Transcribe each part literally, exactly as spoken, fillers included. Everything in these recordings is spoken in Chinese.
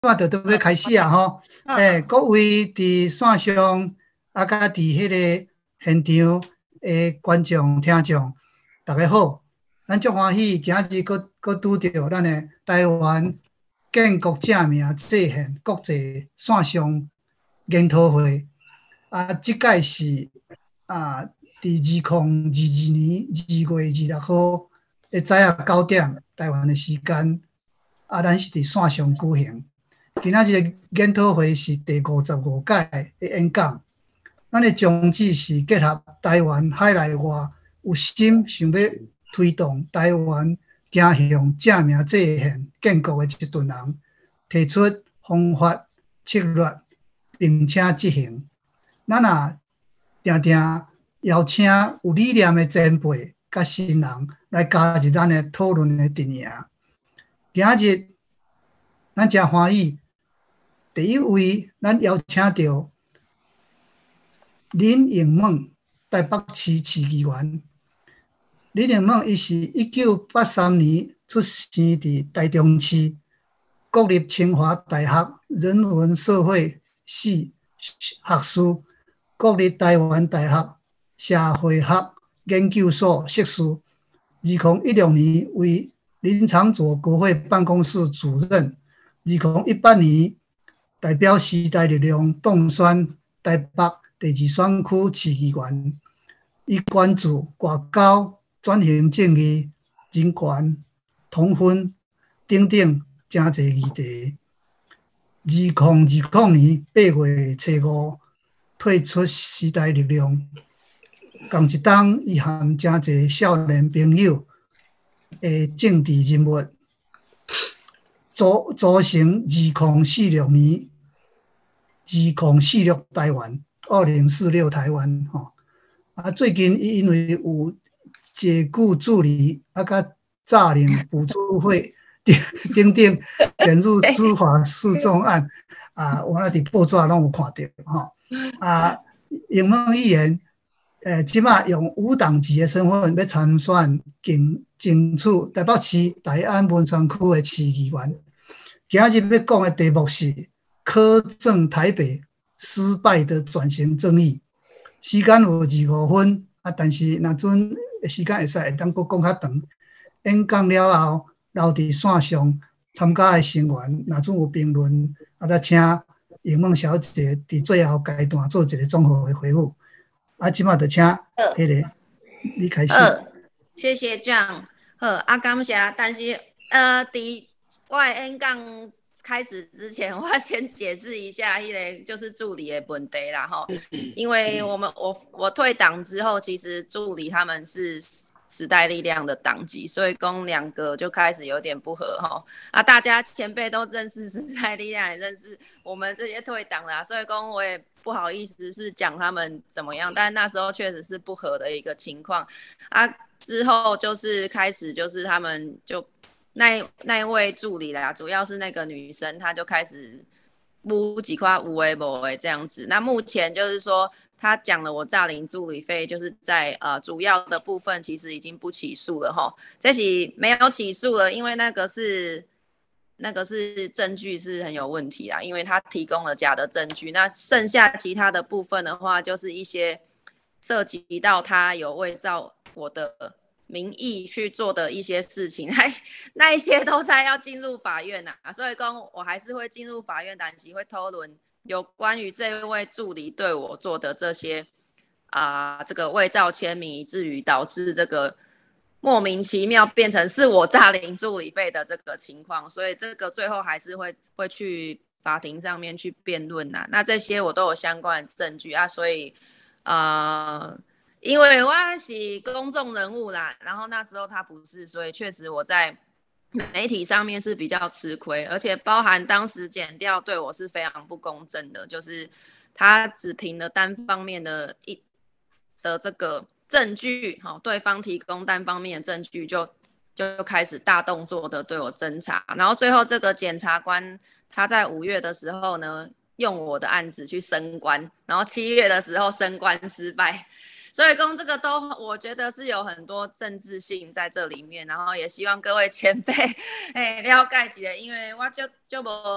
我就准备开始啊吼！诶，各位伫线上啊，甲伫迄个现场诶观众、听众，大家好！咱足欢喜，今日搁搁拄着咱诶台湾建国正名制宪国际线上研讨会啊，即届是啊，伫二零二二年二月二十六號诶早下九點台灣诶時間啊，咱是伫線上舉行。今仔日研讨會是第五十五屆的演講，咱的宗旨是結合台灣海內外有心想要推動台灣走向正名制憲建國的一群人，提出方法策略，並且執行。咱也定定邀請有理念的前輩甲新人來加入咱的討論的陣營。今仔日咱真歡喜。第一位，咱邀請到林永猛台北市市議員。林永猛伊是一九八三年出生伫台中市國立清華大學人文社會系學士，國立台灣大學社會學研究所碩士。二零一六年為林昶佐國會辦公室主任。二零一八年代表時代力量當選台北第二選區市議員，伊關注外交、轉型正義、人權、同婚等等真濟議題。二零二零年八月初五退出時代力量，同一當伊和真濟少年朋友誒政治人物組組成二零四六年。二零四六台灣，二零四六台灣吼。啊，最近伊因為有解雇助理，啊，甲詐領補助費等等捲入司法訴訟案，啊，我那伫報紙攏有看到吼。啊，永猛議員，誒，即馬用無黨籍的身份要參選競爭取台北市大安文山區的市議員。今日要講的題目是柯政台北失敗的轉型正義。時間有二十五分啊，但是若陣時間會使會當佫講較長。演講了後，留佇線上參加的成員，若陣有評論，啊，再請永猛小姐佇最後階段做一個綜合的回復。啊，即馬就請迄、那個你開始。 呃，謝謝 John。好，啊，感謝。但是呃，佇我的演講開始之前，我要先解釋一下，迄個就是助理的問題啦，吼。因為我們我我退黨之後，其實助理他們是時代力量的黨籍，所以講兩個就開始有點不合，吼。啊，大家前輩都認識時代力量，也認識我們這些退黨啦，所以講我也不好意思是講他們怎麼樣，但那時候確實是不合的一個情況。啊，之後就是開始就是他們就。那那一位助理啦，主要是那個女生，她就開始補幾塊有的沒的這樣子。那目前就是說，她講了我詐領助理費，就是在呃主要的部分其實已經不起訴了齁，這是沒有起訴了，因為那個是那個是證據是很有問題啦，因為他提供了假的證據。那剩下其他的部分的話，就是一些涉及到他有偽造我的名義去做的一些事情，那那一些都在要進入法院啊，所以講我還是會進入法院，但是會討論有關於這位助理對我做的這些啊、呃，這個偽造簽名，以至於導致這個莫名其妙變成是我詐領助理費的這個情況，所以這個最後還是會會去法庭上面去辯論啊。那這些我都有相關的證據啊，所以啊。呃因為我是公眾人物啦，然後那時候他不是，所以確實我在媒體上面是比較吃虧，而且包含當時檢調對我是非常不公正的，就是他只憑了單方面的一的這個證據，對方提供單方面的證據就就開始大動作的對我偵查，然後最後這個檢察官他在五月的時候呢，用我的案子去升官，然後七月的時候升官失敗。所以講這個都我覺得是有很多政治性在這裡面，然後也希望各位前輩誒了解起來，因為我就就無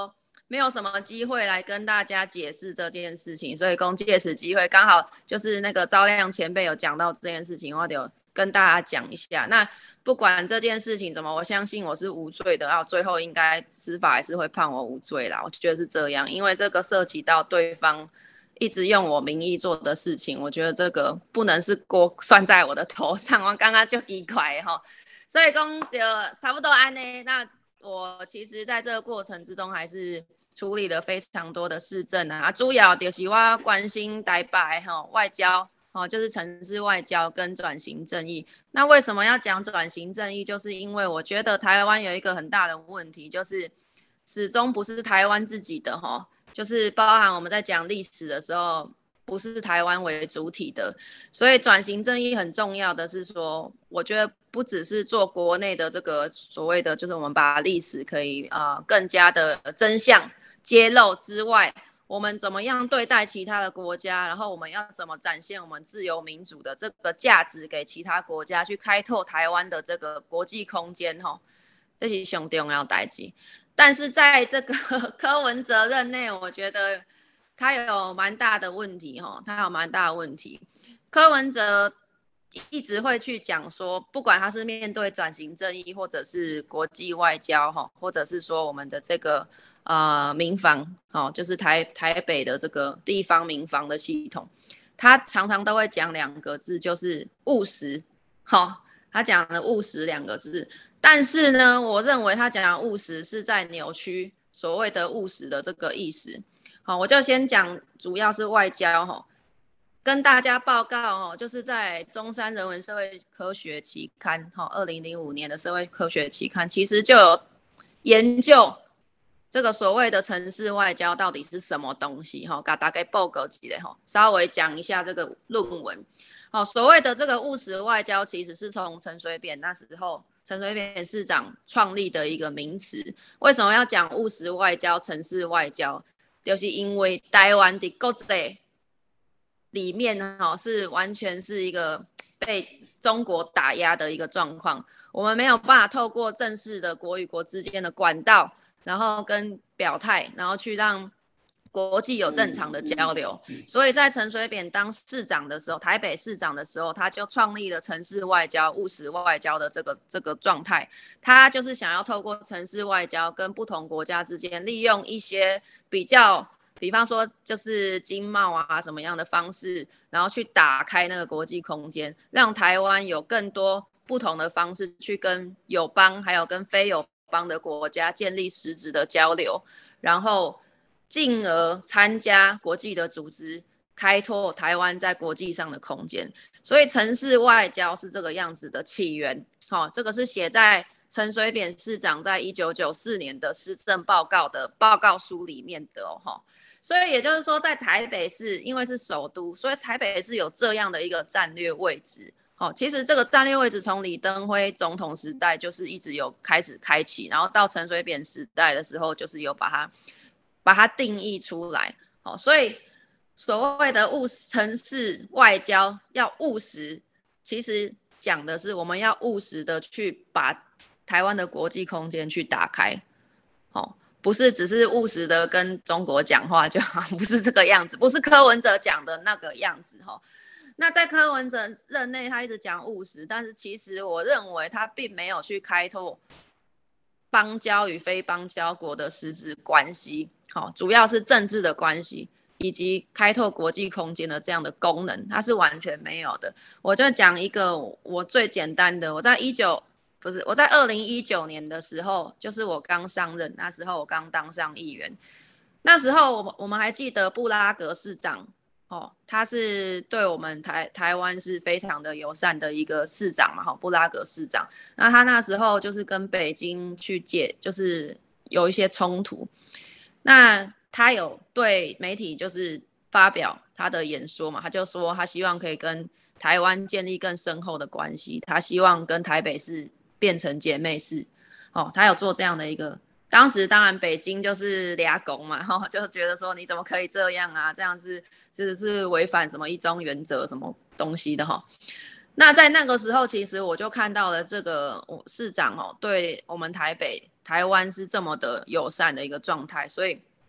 没有什么机会来跟大家解释这件事情，所以公借此机会，刚好就是那个赵亮前辈有讲到这件事情，我就跟大家讲一下。那不管这件事情怎么，我相信我是无罪的，然后最后应该司法还是会判我无罪啦，我觉得是这样，因为这个涉及到对方一直用我名义做的事情，我觉得这个不能是锅算在我的头上，我刚刚就奇怪哈，所以讲就差不多安呢。那我其实在这个过程之中还是处理了非常多的市政啊，主要就是我关心台北哈外交哦，就是城市外交跟转型正义。那为什么要讲转型正义？就是因为我觉得台湾有一个很大的问题，就是始终不是台湾自己的哈，就是包含我们在讲历史的时候，不是台湾为主体的。所以转型正义很重要的是说，我觉得不只是做国内的这个所谓的，就是我们把历史可以呃更加的真相揭露之外，我们怎么样对待其他的国家，然后我们要怎么展现我们自由民主的这个价值给其他国家，去开拓台湾的这个国际空间吼，这是最重要的代志。但是在这个柯文哲任内，我觉得他有蛮大的问题吼，他有蛮大的问题。柯文哲一直会去讲说，不管他是面对转型正义，或者是国际外交哈，或者是说我们的这个呃民防哦，就是台台北的这个地方民防的系统，他常常都会讲两个字，就是务实。好、哦，他讲了务实两个字，但是呢，我认为他讲务实是在扭曲所谓的务实的这个意思。好，我就先讲，主要是外交哈。跟大家报告哦，就是在中山人文社会科学期刊，哈，二零零五年的社会科学期刊，其实就有研究这个所谓的城市外交到底是什么东西，哈，给大家报告一下哈，稍微讲一下这个论文。好，所谓的这个务实外交，其实是从陈水扁那时候，陈水扁市长创立的一个名词。为什么要讲务实外交、城市外交？就是因为台湾的国际里面哈是完全是一个被中国打压的一个状况，我们没有办法透过正式的国与国之间的管道，然后跟表态，然后去让国际有正常的交流。所以在陈水扁当市长的时候，台北市长的时候，他就创立了城市外交、务实外交的这个这个状态。他就是想要透过城市外交跟不同国家之间，利用一些比较。比方说就是经贸啊什么样的方式，然后去打开那个国际空间，让台湾有更多不同的方式去跟友邦还有跟非友邦的国家建立实质的交流，然后进而参加国际的组织，开拓台湾在国际上的空间。所以城市外交是这个样子的起源，哦，这个是写在陈水扁市长在一九九四年的施政报告的报告书里面的哦。所以也就是说，在台北市，因为是首都，所以台北市有这样的一个战略位置。哦，其实这个战略位置从李登辉总统时代就是一直有开始开启，然后到陈水扁时代的时候，就是有把它把它定义出来。哦，所以所谓的务城市外交要务实，其实讲的是我们要务实的去把台湾的国际空间去打开。哦。不是只是务实的跟中国讲话就好，不是这个样子，不是柯文哲讲的那个样子。那在柯文哲任内，他一直讲务实，但是其实我认为他并没有去开拓邦交与非邦交国的实质关系，主要是政治的关系以及开拓国际空间的这样的功能，它是完全没有的。我就讲一个我最简单的，我在一九不是，我在二零一九年的时候，就是我刚上任，那时候我刚当上议员，那时候我我们还记得布拉格市长，哦，他是对我们台台湾是非常的友善的一个市长嘛，哈，布拉格市长，那他那时候就是跟北京去解，就是有一些冲突，那他有对媒体就是发表他的演说嘛，他就说他希望可以跟台湾建立更深厚的关系，他希望跟台北市变成姐妹市，哦，他有做这样的一个，当时当然北京就是俩拱嘛，哦，就觉得说你怎么可以这样啊，这样是这是违反什么一中原则什么东西的哈、哦。那在那个时候，其实我就看到了这个市长哦，对我们台北台湾是这么的友善的一个状态，所以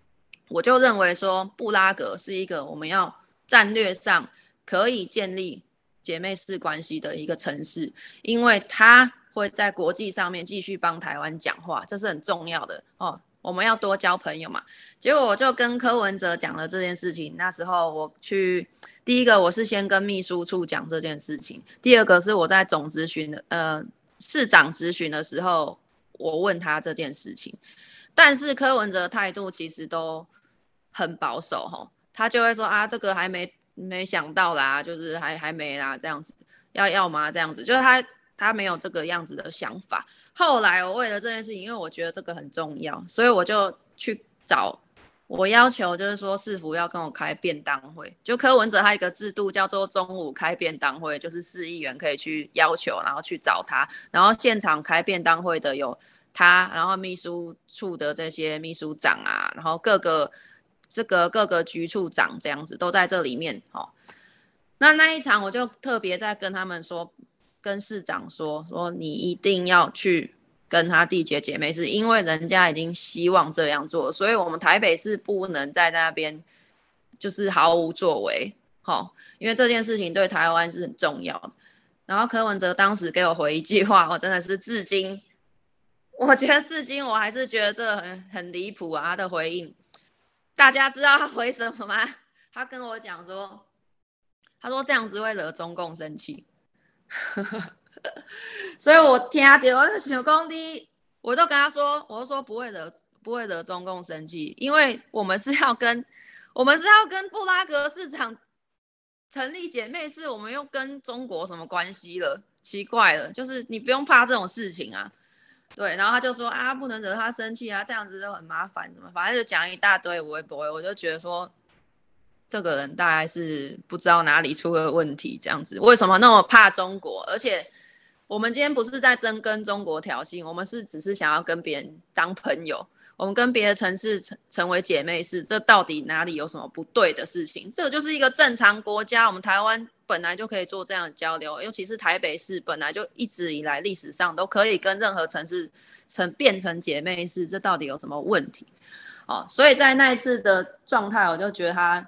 我就认为说布拉格是一个我们要战略上可以建立姐妹市关系的一个城市，因为它会在国际上面继续帮台湾讲话，这是很重要的哦。我们要多交朋友嘛。结果我就跟柯文哲讲了这件事情。那时候我去，第一个我是先跟秘书处讲这件事情，第二个是我在总咨询的呃市长咨询的时候，我问他这件事情。但是柯文哲的态度其实都很保守吼，他就会说啊，这个还没没想到啦，就是还还没啦，这样子要要吗？这样子就是他他没有这个样子的想法。后来我为了这件事情，因为我觉得这个很重要，所以我就去找，我要求就是说市府要跟我开便当会。就柯文哲他一个制度叫做中午开便当会，就是市议员可以去要求，然后去找他，然后现场开便当会的有他，然后秘书处的这些秘书长啊，然后各个这个各个局处长这样子都在这里面哦。那那一场我就特别在跟他们说，跟市长说说你一定要去跟他缔结姐妹市，因为人家已经希望这样做，所以我们台北市不能在那边就是毫无作为，哦，因为这件事情对台湾是很重要的。然后柯文哲当时给我回一句话，我真的是至今，我觉得至今我还是觉得这很很离谱啊！他的回应，大家知道他回什么吗？他跟我讲说，他说这样子会惹中共生气。所以我听到我就想说你，我就跟他说，我就说不会惹不会惹中共生气，因为我们是要跟我们是要跟布拉格市场成立姐妹市，我们又跟中国什么关系了？奇怪了，就是你不用怕这种事情啊。对，然后他就说啊，不能惹他生气啊，这样子就很麻烦，什么，反正就讲一大堆，我也不会，我就觉得说，这个人大概是不知道哪里出了问题，这样子，为什么那么怕中国？而且我们今天不是在真跟中国挑衅，我们是只是想要跟别人当朋友，我们跟别的城市成为姐妹市，这到底哪里有什么不对的事情？这就是一个正常国家，我们台湾本来就可以做这样的交流，尤其是台北市本来就一直以来历史上都可以跟任何城市成变成姐妹市，这到底有什么问题？哦，所以在那一次的状态，我就觉得他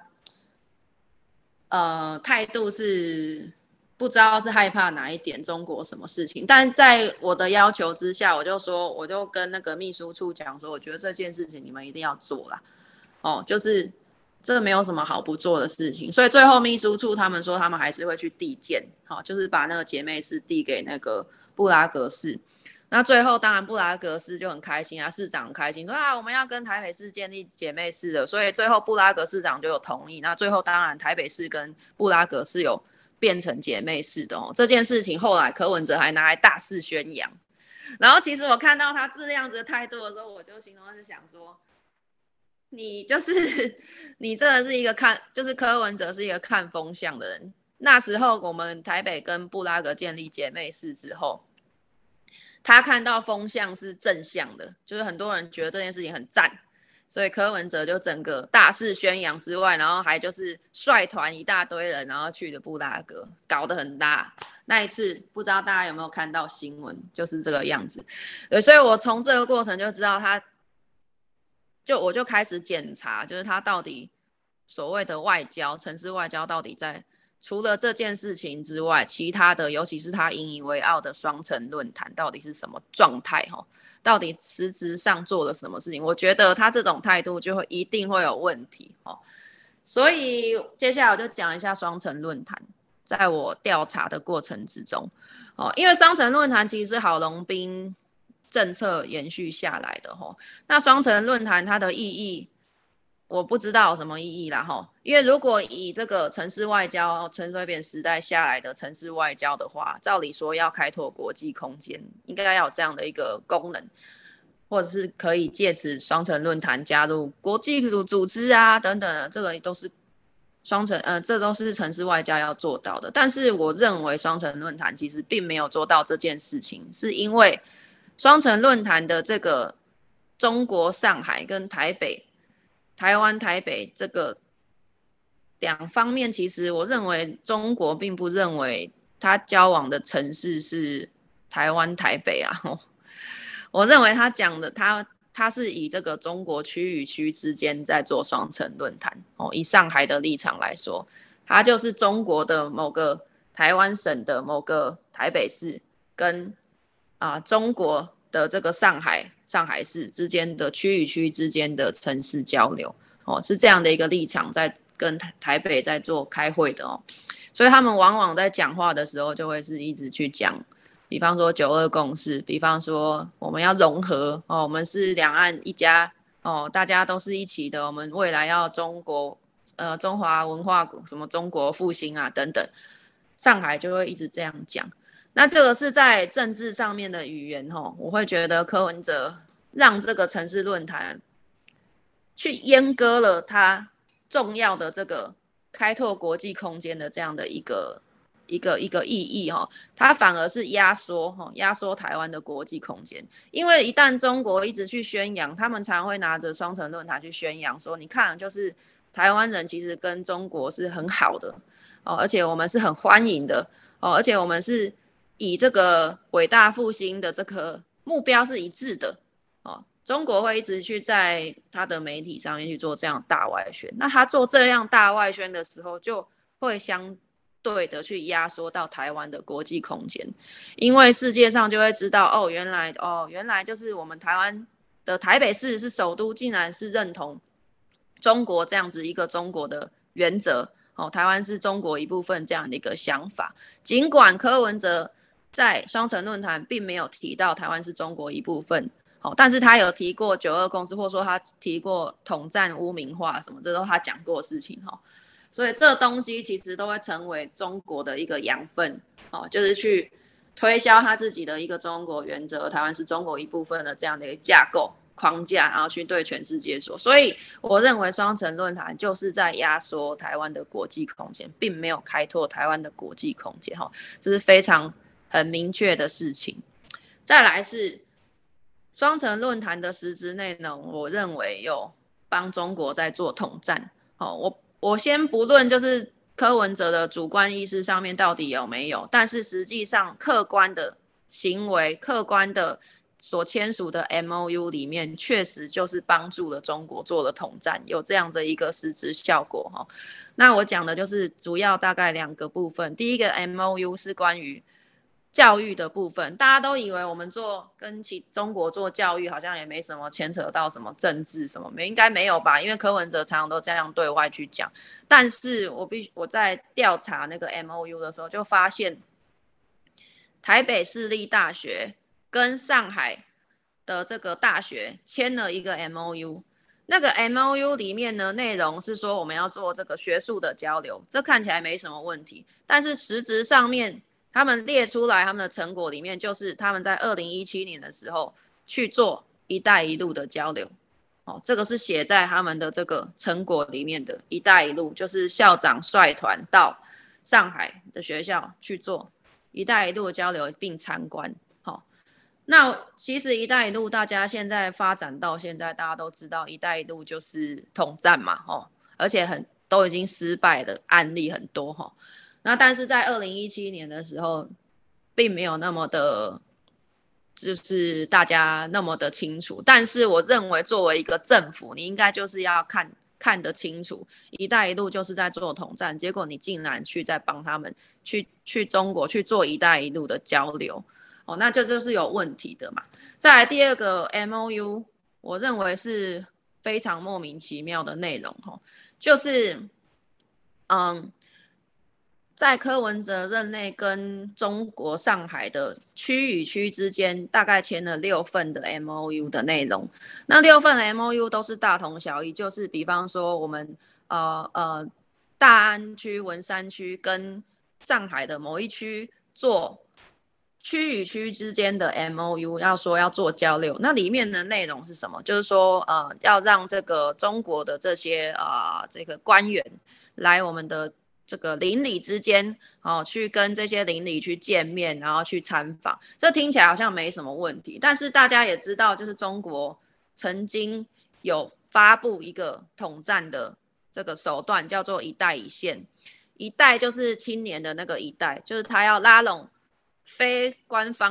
呃态度是不知道是害怕哪一点中国什么事情，但在我的要求之下，我就说我就跟那个秘书处讲说，我觉得这件事情你们一定要做啦，哦，就是这没有什么好不做的事情，所以最后秘书处他们说他们还是会去递件，好、哦，就是把那个姐妹市递给那个布拉格市。那最后当然布拉格市就很开心啊，市长很开心说啊我们要跟台北市建立姐妹市的，所以最后布拉格市长就有同意。那最后当然台北市跟布拉格是有变成姐妹市的哦。这件事情后来柯文哲还拿来大肆宣扬。然后其实我看到他这样子的态度的时候，我就心中是想说，你就是你真的是一个看，就是柯文哲是一个看风向的人。那时候我们台北跟布拉格建立姐妹市之后，他看到风向是正向的，就是很多人觉得这件事情很赞，所以柯文哲就整个大肆宣扬之外，然后还就是率团一大堆人，然后去了布拉格，搞得很大。那一次不知道大家有没有看到新闻，就是这个样子。对，所以我从这个过程就知道他，就我就开始检查，就是他到底所谓的外交，城市外交到底在。除了这件事情之外，其他的，尤其是他引以为傲的双城论坛，到底是什么状态？到底实质上做了什么事情？我觉得他这种态度就会一定会有问题。所以接下来我就讲一下双城论坛，在我调查的过程之中，因为双城论坛其实是郝龙斌政策延续下来的。那双城论坛它的意义，我不知道有什么意义啦齁，因为如果以这个城市外交陈水扁时代下来的城市外交的话，照理说要开拓国际空间，应该要有这样的一个功能，或者是可以借此双城论坛加入国际组织啊等等的，这个都是双城呃，这都是城市外交要做到的。但是我认为双城论坛其实并没有做到这件事情，是因为双城论坛的这个中国上海跟台北。台湾台北这个两方面，其实我认为中国并不认为他交往的城市是台湾台北啊，我认为他讲的他它是以这个中国区与区之间在做双城论坛哦。以上海的立场来说，它就是中国的某个台湾省的某个台北市跟啊、呃、中国的这个上海上海市之间的区与区之间的城市交流哦，是这样的一个立场在跟台北在做开会的哦。所以他们往往在讲话的时候就会是一直去讲。比方说九二共识，比方说我们要融合哦，我们是两岸一家哦，大家都是一起的，我们未来要中国呃中华文化什么中国复兴啊等等，上海就会一直这样讲。那这个是在政治上面的语言哦，我会觉得柯文哲让这个城市论坛去阉割了他重要的这个开拓国际空间的这样的一个。一个一个意义哈，它反而是压缩哈，压缩台湾的国际空间。因为一旦中国一直去宣扬，他们常会拿着双城论坛去宣扬说，你看，就是台湾人其实跟中国是很好的哦，而且我们是很欢迎的哦，而且我们是以这个伟大复兴的这个目标是一致的哦。中国会一直去在他的媒体上面去做这样大外宣，那他做这样大外宣的时候，就会相对的去压缩到台湾的国际空间，因为世界上就会知道哦，原来哦，原来就是我们台湾的台北市是首都，竟然是认同中国这样子一个中国的原则哦，台湾是中国一部分这样的一个想法。尽管柯文哲在双城论坛并没有提到台湾是中国一部分，哦，但是他有提过九二共识，或者说他提过统战污名化什么，这都他讲过的事情哈。所以这个东西其实都会成为中国的一个养分哦，就是去推销他自己的一个中国原则，台湾是中国一部分的这样的一个架构框架，然后去对全世界说。所以我认为双城论坛就是在压缩台湾的国际空间，并没有开拓台湾的国际空间哈，这是非常很明确的事情。再来是双城论坛的实质内容，我认为有帮中国在做统战哦，我。我先不论就是柯文哲的主观意识上面到底有没有，但是实际上客观的行为、客观的所签署的 M O U 里面，确实就是帮助了中国做了统战，有这样的一个实质效果哈。那我讲的就是主要大概两个部分，第一个 M O U 是关于教育的部分，大家都以为我们做跟其中国做教育好像也没什么牵扯到什么政治什么，应该没有吧？因为柯文哲常常都这样对外去讲。但是我必须我在调查那个 M O U 的时候，就发现台北市立大学跟上海的这个大学签了一个 M O U。那个 M O U 里面呢，内容是说我们要做这个学术的交流，这看起来没什么问题，但是实质上面。他们列出来他们的成果里面，就是他们在二零一七年的时候去做一带一路的交流，哦，这个是写在他们的这个成果里面的一带一路，就是校长率团到上海的学校去做一带一路的交流并参观，哦，那其实一带一路大家现在发展到现在，大家都知道一带一路就是统战嘛，哦，而且很都已经失败的案例很多，哦，那但是在二零一七年的时候，并没有那么的，就是大家那么的清楚。但是我认为，作为一个政府，你应该就是要看看得清楚，一带一路就是在做统战，结果你竟然去在帮他们去去中国去做一带一路的交流，哦，那这就是有问题的嘛。再来第二个 M O U， 我认为是非常莫名其妙的内容，哦，就是嗯。在柯文哲任内跟中国上海的区与区之间，大概签了六份的 M O U 的内容。那六份的 M O U 都是大同小异，就是比方说我们呃呃大安区、文山区跟上海的某一区做区与区之间的 M O U， 要说要做交流，那里面的内容是什么？就是说呃要让这个中国的这些啊、呃、这个官员来我们的。这个邻里之间，哦，去跟这些邻里去见面，然后去参访，这听起来好像没什么问题。但是大家也知道，就是中国曾经有发布一个统战的这个手段，叫做一带一线。一带就是青年的那个一带，就是他要拉拢非官方的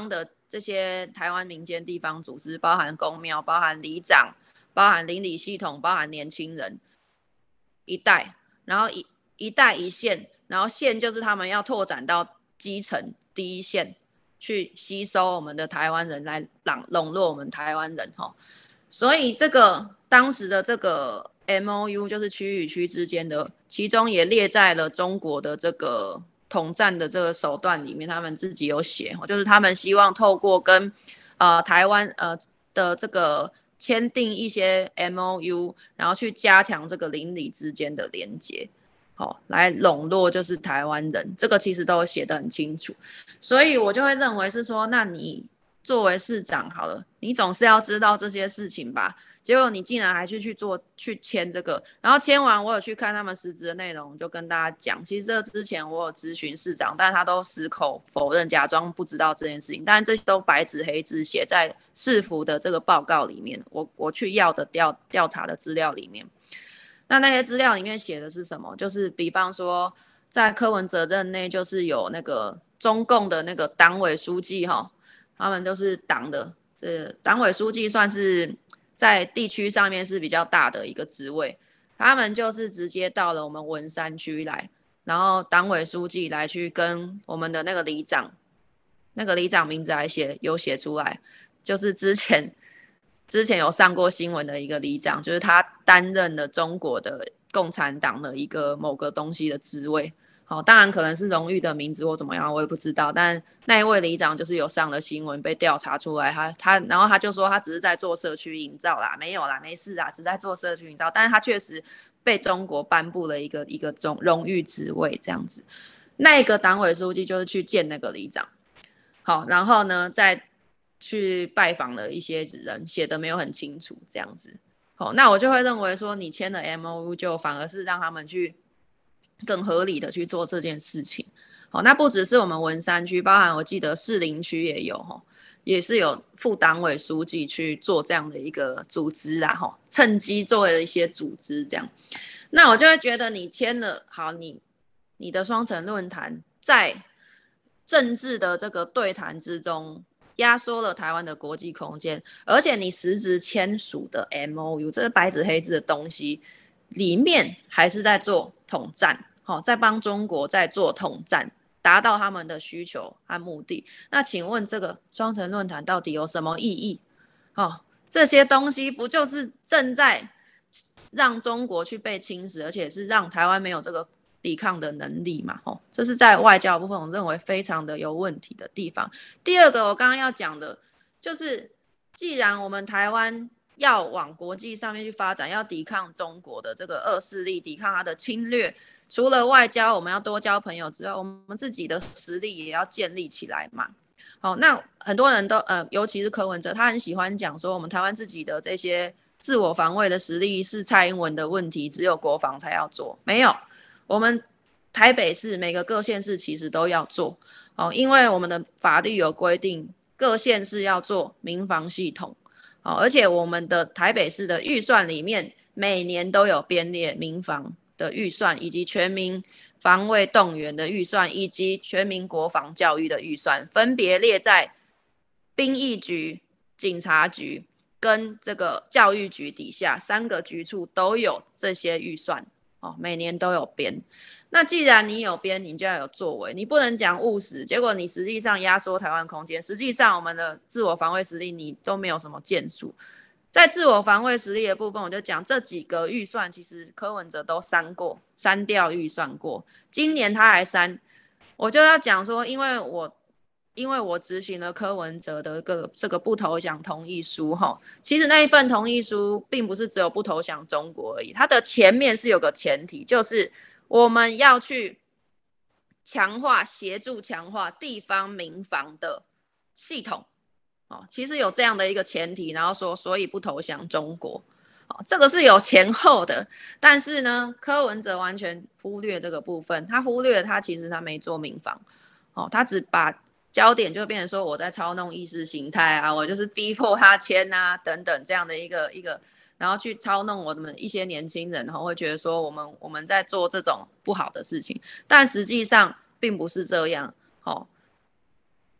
这些台湾民间地方组织，包含公庙，包含里长，包含邻里系统，包含年轻人一代，然后一一代一线，然后线就是他们要拓展到基层第一线，去吸收我们的台湾人来笼笼络我们台湾人哈。所以这个当时的这个 M O U 就是区与区之间的，其中也列在了中国的这个统战的这个手段里面，他们自己有写，就是他们希望透过跟呃台湾呃的这个签订一些 M O U， 然后去加强这个邻里之间的连结，好，来笼络就是台湾人，这个其实都写得很清楚，所以我就会认为是说，那你作为市长好了，你总是要知道这些事情吧。结果你竟然还去去做去签这个，然后签完我有去看他们实质的内容，就跟大家讲，其实这之前我有咨询市长，但他都矢口否认，假装不知道这件事情，但这都白纸黑字写在市府的这个报告里面，我我去要的调调查的资料里面。那那些资料里面写的是什么？就是比方说，在柯文哲任内，就是有那个中共的那个党委书记哈，他们都是党的，这党委书记算是在地区上面是比较大的一个职位，他们就是直接到了我们文山区来，然后党委书记来去跟我们的那个里长，那个里长名字还写有写出来，就是之前之前有上过新闻的一个里长，就是他担任了中国的共产党的一个某个东西的职位。好，当然可能是荣誉的名字或怎么样，我也不知道。但那一位里长就是有上了新闻，被调查出来，他他，然后他就说他只是在做社区营造啦，没有啦，没事啦，只是在做社区营造。但是他确实被中国颁布了一个一个荣荣誉职位这样子。那个党委书记就是去见那个里长，好，然后呢再去拜访了一些人，写的没有很清楚这样子。好，那我就会认为说，你签了 M O U 就反而是让他们去更合理的去做这件事情。好，那不只是我们文山区，包含我记得士林区也有，也是有副党委书记去做这样的一个组织啦，趁机做了一些组织这样。那我就会觉得你签了，好，你你的双城论坛在政治的这个对谈之中压缩了台湾的国际空间，而且你实质签署的 M O U 这是白纸黑字的东西里面还是在做统战，哦，在帮中国在做统战，达到他们的需求和目的。那请问这个双城论坛到底有什么意义？哦，这些东西不就是正在让中国去被侵蚀，而且是让台湾没有这个抵抗的能力嘛？哦，这是在外交部分我认为非常的有问题的地方。第二个我刚刚要讲的就是，既然我们台湾要往国际上面去发展，要抵抗中国的这个恶势力，抵抗它的侵略，除了外交我们要多交朋友之外，我们自己的实力也要建立起来嘛。好，那很多人都呃，尤其是柯文哲，他很喜欢讲说我们台湾自己的这些自我防卫的实力是蔡英文的问题，只有国防才要做，没有，我们台北市每个各县市其实都要做，哦，因为我们的法律有规定各县市要做民防系统，哦，而且我们的台北市的预算里面每年都有编列民防的预算，以及全民防卫动员的预算，以及全民国防教育的预算，分别列在兵役局、警察局跟这个教育局底下，三个局处都有这些预算，哦，每年都有编。那既然你有编，你就要有作为，你不能讲务实，结果你实际上压缩台湾空间，实际上我们的自我防卫实力你都没有什么建树。在自我防卫实力的部分，我就讲这几个预算其实柯文哲都删过，删掉预算过，今年他还删，我就要讲说，因为我因为我执行了柯文哲的个这个不投降同意书哈，其实那一份同意书并不是只有不投降中国而已，它的前面是有个前提，就是我们要去强化协助强化地方民防的系统。哦，其实有这样的一个前提，然后说所以不投降中国，哦，这个是有前后的，但是呢，柯文哲完全忽略这个部分，他忽略他其实他没做民防，哦，他只把焦点就变成说我在操弄意识形态啊，我就是逼迫他签啊等等这样的一个一个，然后去操弄我们一些年轻人，然后会觉得说我们我们在做这种不好的事情，但实际上并不是这样，哦。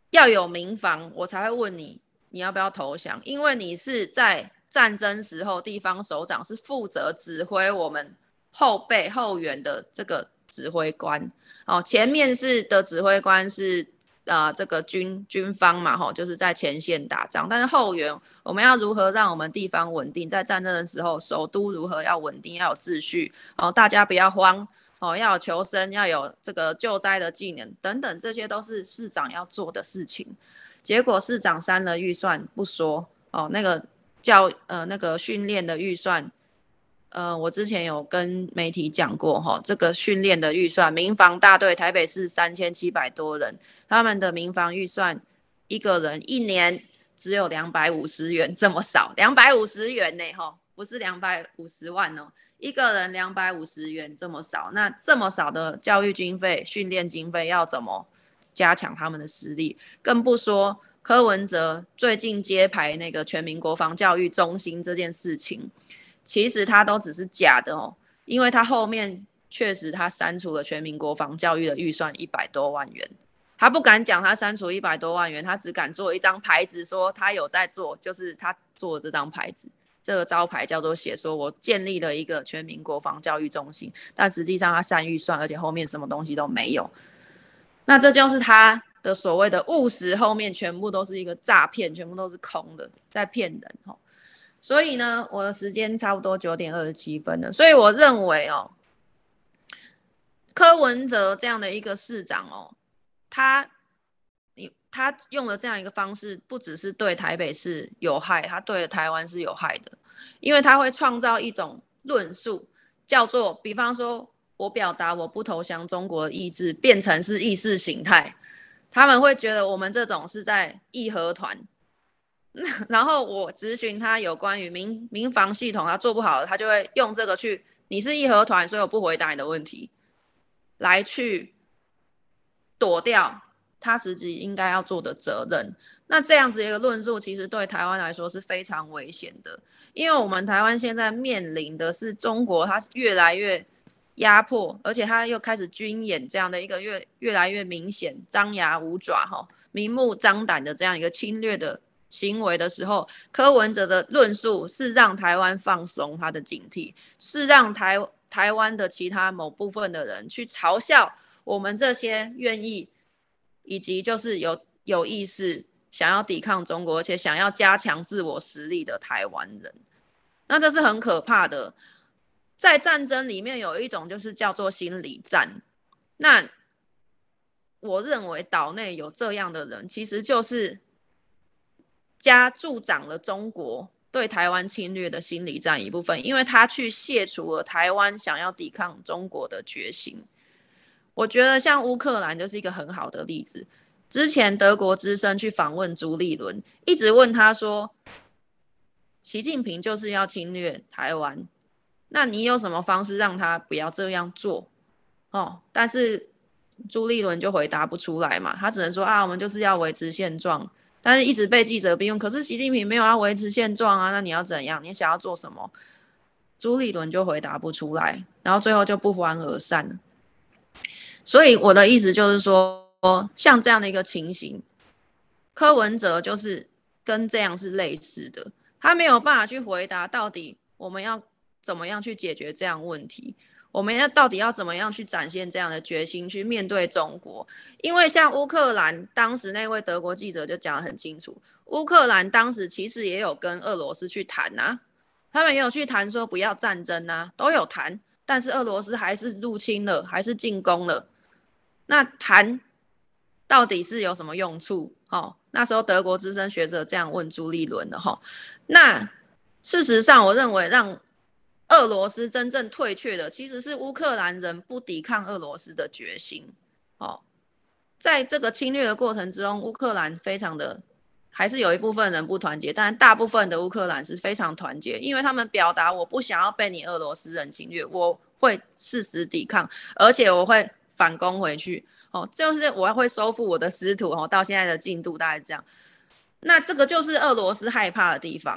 要有民防，我才会问你你要不要投降，因为你是在战争时候地方首长是负责指挥我们后备后援的这个指挥官。哦，前面是的指挥官是呃这个军军方嘛，吼，就是在前线打仗，但是后援我们要如何让我们地方稳定，在战争的时候首都如何要稳定，要有秩序，哦，大家不要慌，哦，要有求生，要有这个救灾的技能等等，这些都是市长要做的事情。结果市长删了预算不说，哦，那个教呃那个训练的预算。呃，我之前有跟媒体讲过哈，这个训练的预算，民防大队台北市三千七百多人，他们的民防预算一个人一年只有两百五十元，这么少，两百五十元呢哈，不是两百五十万哦，一个人两百五十元这么少，那这么少的教育经费、训练经费要怎么加强他们的实力？更不说柯文哲最近揭牌那个全民国防教育中心这件事情。其实他都只是假的哦，因为他后面确实他删除了全民国防教育的预算一百多万元，他不敢讲他删除一百多万元，他只敢做一张牌子说他有在做，就是他做这张牌子，这个招牌叫做写说我建立了一个全民国防教育中心，但实际上他删预算，而且后面什么东西都没有，那这就是他的所谓的务实，后面全部都是一个诈骗，全部都是空的，在骗人哦。所以呢，我的时间差不多九点二十七分了，所以我认为哦，柯文哲这样的一个市长哦，他他用了这样一个方式，不只是对台北市有害，他对台湾是有害的，因为他会创造一种论述，叫做，比方说我表达我不投降中国的意志，变成是意识形态，他们会觉得我们这种是在义和团。然后我咨询他有关于民民防系统，他做不好，他就会用这个去，你是义和团，所以我不回答你的问题，来去躲掉他实际应该要做的责任。那这样子一个论述，其实对台湾来说是非常危险的，因为我们台湾现在面临的是中国，它越来越压迫，而且它又开始军演这样的一个越越来越明显、张牙舞爪、明目张胆的这样一个侵略的行为的时候，柯文哲的论述是让台湾放松他的警惕，是让台台湾的其他某部分的人去嘲笑我们这些愿意以及就是有有意识想要抵抗中国，而且想要加强自我实力的台湾人。那这是很可怕的。在战争里面有一种就是叫做心理战，那我认为岛内有这样的人，其实就是加助长了中国对台湾侵略的心理战一部分，因为他去卸除了台湾想要抵抗中国的决心。我觉得像乌克兰就是一个很好的例子。之前德国之声去访问朱立伦，一直问他说，习近平就是要侵略台湾，那你有什么方式让他不要这样做？哦，但是朱立伦就回答不出来嘛，他只能说啊，我们就是要维持现状。但是一直被记者逼问，可是习近平没有要维持现状啊，那你要怎样？你想要做什么？朱立伦就回答不出来，然后最后就不欢而散了。所以我的意思就是说，像这样的一个情形，柯文哲就是跟这样是类似的，他没有办法去回答到底我们要怎么样去解决这样问题。我们要到底要怎么样去展现这样的决心去面对中国？因为像乌克兰当时那位德国记者就讲得很清楚，乌克兰当时其实也有跟俄罗斯去谈啊，他们也有去谈说不要战争啊，都有谈，但是俄罗斯还是入侵了，还是进攻了。那谈到底是有什么用处？哦，那时候德国资深学者这样问朱立伦的哈、哦。那事实上，我认为让俄罗斯真正退却的，其实是乌克兰人不抵抗俄罗斯的决心。哦，在这个侵略的过程之中，乌克兰非常的还是有一部分人不团结，但大部分的乌克兰是非常团结，因为他们表达我不想要被你俄罗斯人侵略，我会誓死抵抗，而且我会反攻回去。哦，就是我会收复我的失土。哦，到现在的进度大概这样。那这个就是俄罗斯害怕的地方啊。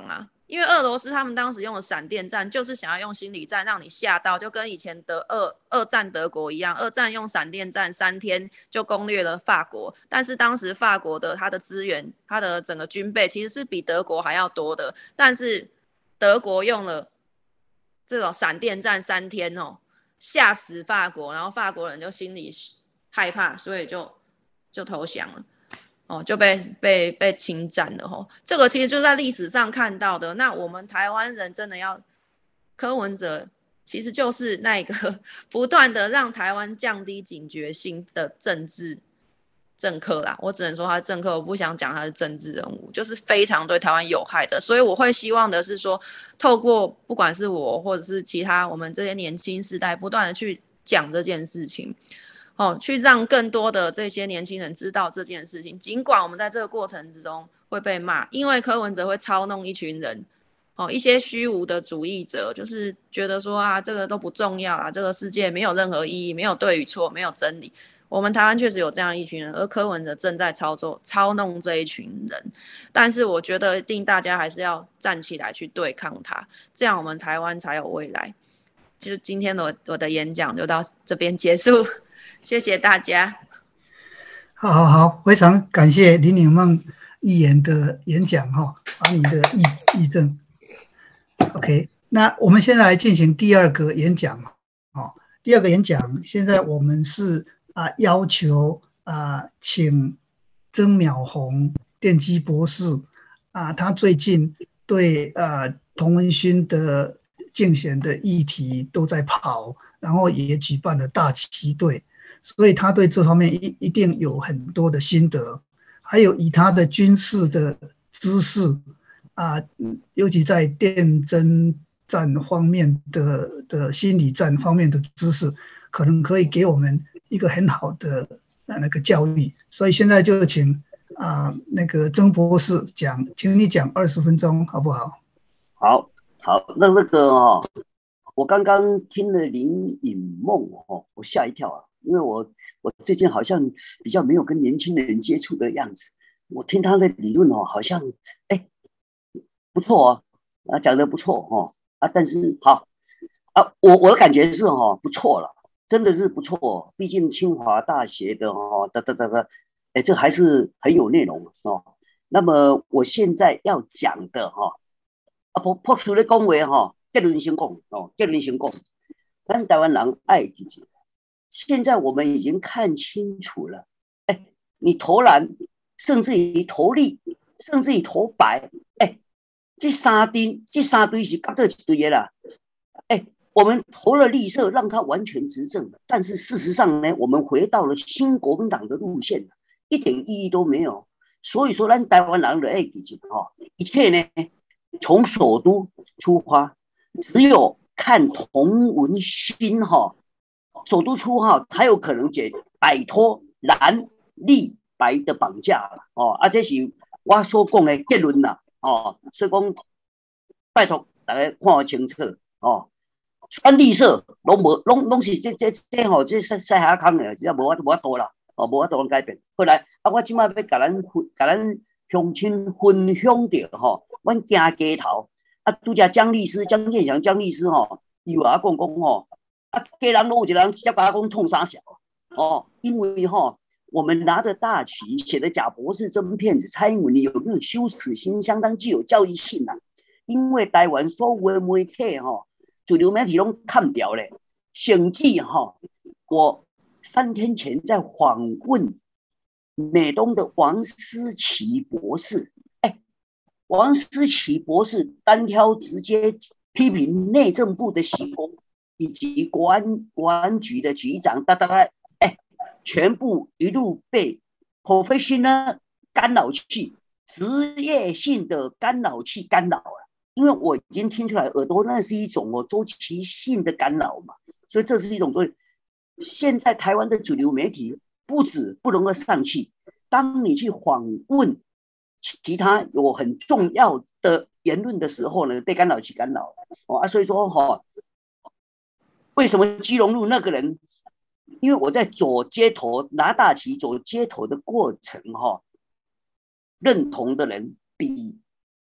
因为俄罗斯他们当时用的闪电战，就是想要用心理战让你吓到，就跟以前的二二战德国一样，二战用闪电战三天就攻略了法国，但是当时法国的它的资源，它的整个军备其实是比德国还要多的，但是德国用了这种闪电战三天哦，吓死法国，然后法国人就心里害怕，所以就就投降了。哦，就被被被侵占了吼，这个其实就在历史上看到的。那我们台湾人真的要，柯文哲其实就是那个不断的让台湾降低警觉性的政治政客啦。我只能说他是政客，我不想讲他是政治人物，就是非常对台湾有害的。所以我会希望的是说，透过不管是我或者是其他我们这些年轻世代，不断的去讲这件事情。哦，去让更多的这些年轻人知道这件事情。尽管我们在这个过程之中会被骂，因为柯文哲会操弄一群人，哦，一些虚无的主义者，就是觉得说啊，这个都不重要啊，这个世界没有任何意义，没有对与错，没有真理。我们台湾确实有这样一群人，而柯文哲正在操作操弄这一群人。但是我觉得一定大家还是要站起来去对抗他，这样我们台湾才有未来。就今天的 我, 我的演讲就到这边结束。谢谢大家。 好好好，非常感谢林颖梦议员的演讲哈，把你的议议证。OK， 那我们现在来进行第二个演讲哦。第二个演讲，现在我们是啊要求啊请曾淼红电机博士啊，他最近对呃童文勋的竞选的议题都在跑，然后也举办了大旗队。所以他对这方面一一定有很多的心得，还有以他的军事的知识啊，尤其在电侦战方面的的心理战方面的知识，可能可以给我们一个很好的那个教育。所以现在就请啊那个曾博士讲，请你讲二十分钟好不好？ 好，好，那那个哦，我刚刚听了林颖梦哦，我吓一跳啊。因为我我最近好像比较没有跟年轻人接触的样子，我听他的理论哦，好像哎不错哦，啊讲得不错哦啊，但是好啊，我我的感觉是哦不错了，真的是不错哦，毕竟清华大学的哦哒哒哒哒，哎这还是很有内容哦。那么我现在要讲的哈啊破破除的恭维哈，结论先讲哦，结论先讲，咱台湾人爱自己。现在我们已经看清楚了，哎，你投蓝，甚至于投绿，甚至于投白，哎，这三堆，这三堆是夹在一堆的啦。哎，我们投了绿色，让它完全执政，但是事实上呢，我们回到了新国民党的路线，一点意义都没有。所以说，咱台湾人的爱自己哈，一切呢从首都出发，只有看童文勋哈。首都出哈，才有可能解摆脱蓝绿白的绑架了哦，啊，这是我所讲的结论啦哦，所以讲拜托大家看清楚哦，选绿色拢无拢拢是这这这吼，这西西下坑的，只无法无法度啦，哦，无法度改变。后来啊，我即摆要甲咱甲咱乡亲分享着吼，阮行街头啊，拄则江律师、江建祥江律师吼，伊话讲讲吼。啊，家人都有一个人直接把他讲冲啥小哦，因为哈、哦，我们拿着大旗写的贾博士真骗子，蔡英文你有没有羞耻心？相当具有教育性啊！因为台湾所有的媒体哈、哦，主流媒体都看掉了，甚至哈，我三天前在访问美东的王思琪博士，哎，王思琪博士单挑直接批评内政部的行宫。以及国安国安局的局长，大概哎，全部一路被 professional 干扰器、职业性的干扰器干扰了。因为我已经听出来，耳朵那是一种哦周期性的干扰嘛，所以这是一种对。现在台湾的主流媒体不止不能够上去，当你去访问其他有很重要的言论的时候呢，被干扰器干扰哦啊，所以说哈、哦。为什么基隆路那个人？因为我在走街头拿大旗走街头的过程哈、哦，认同的人比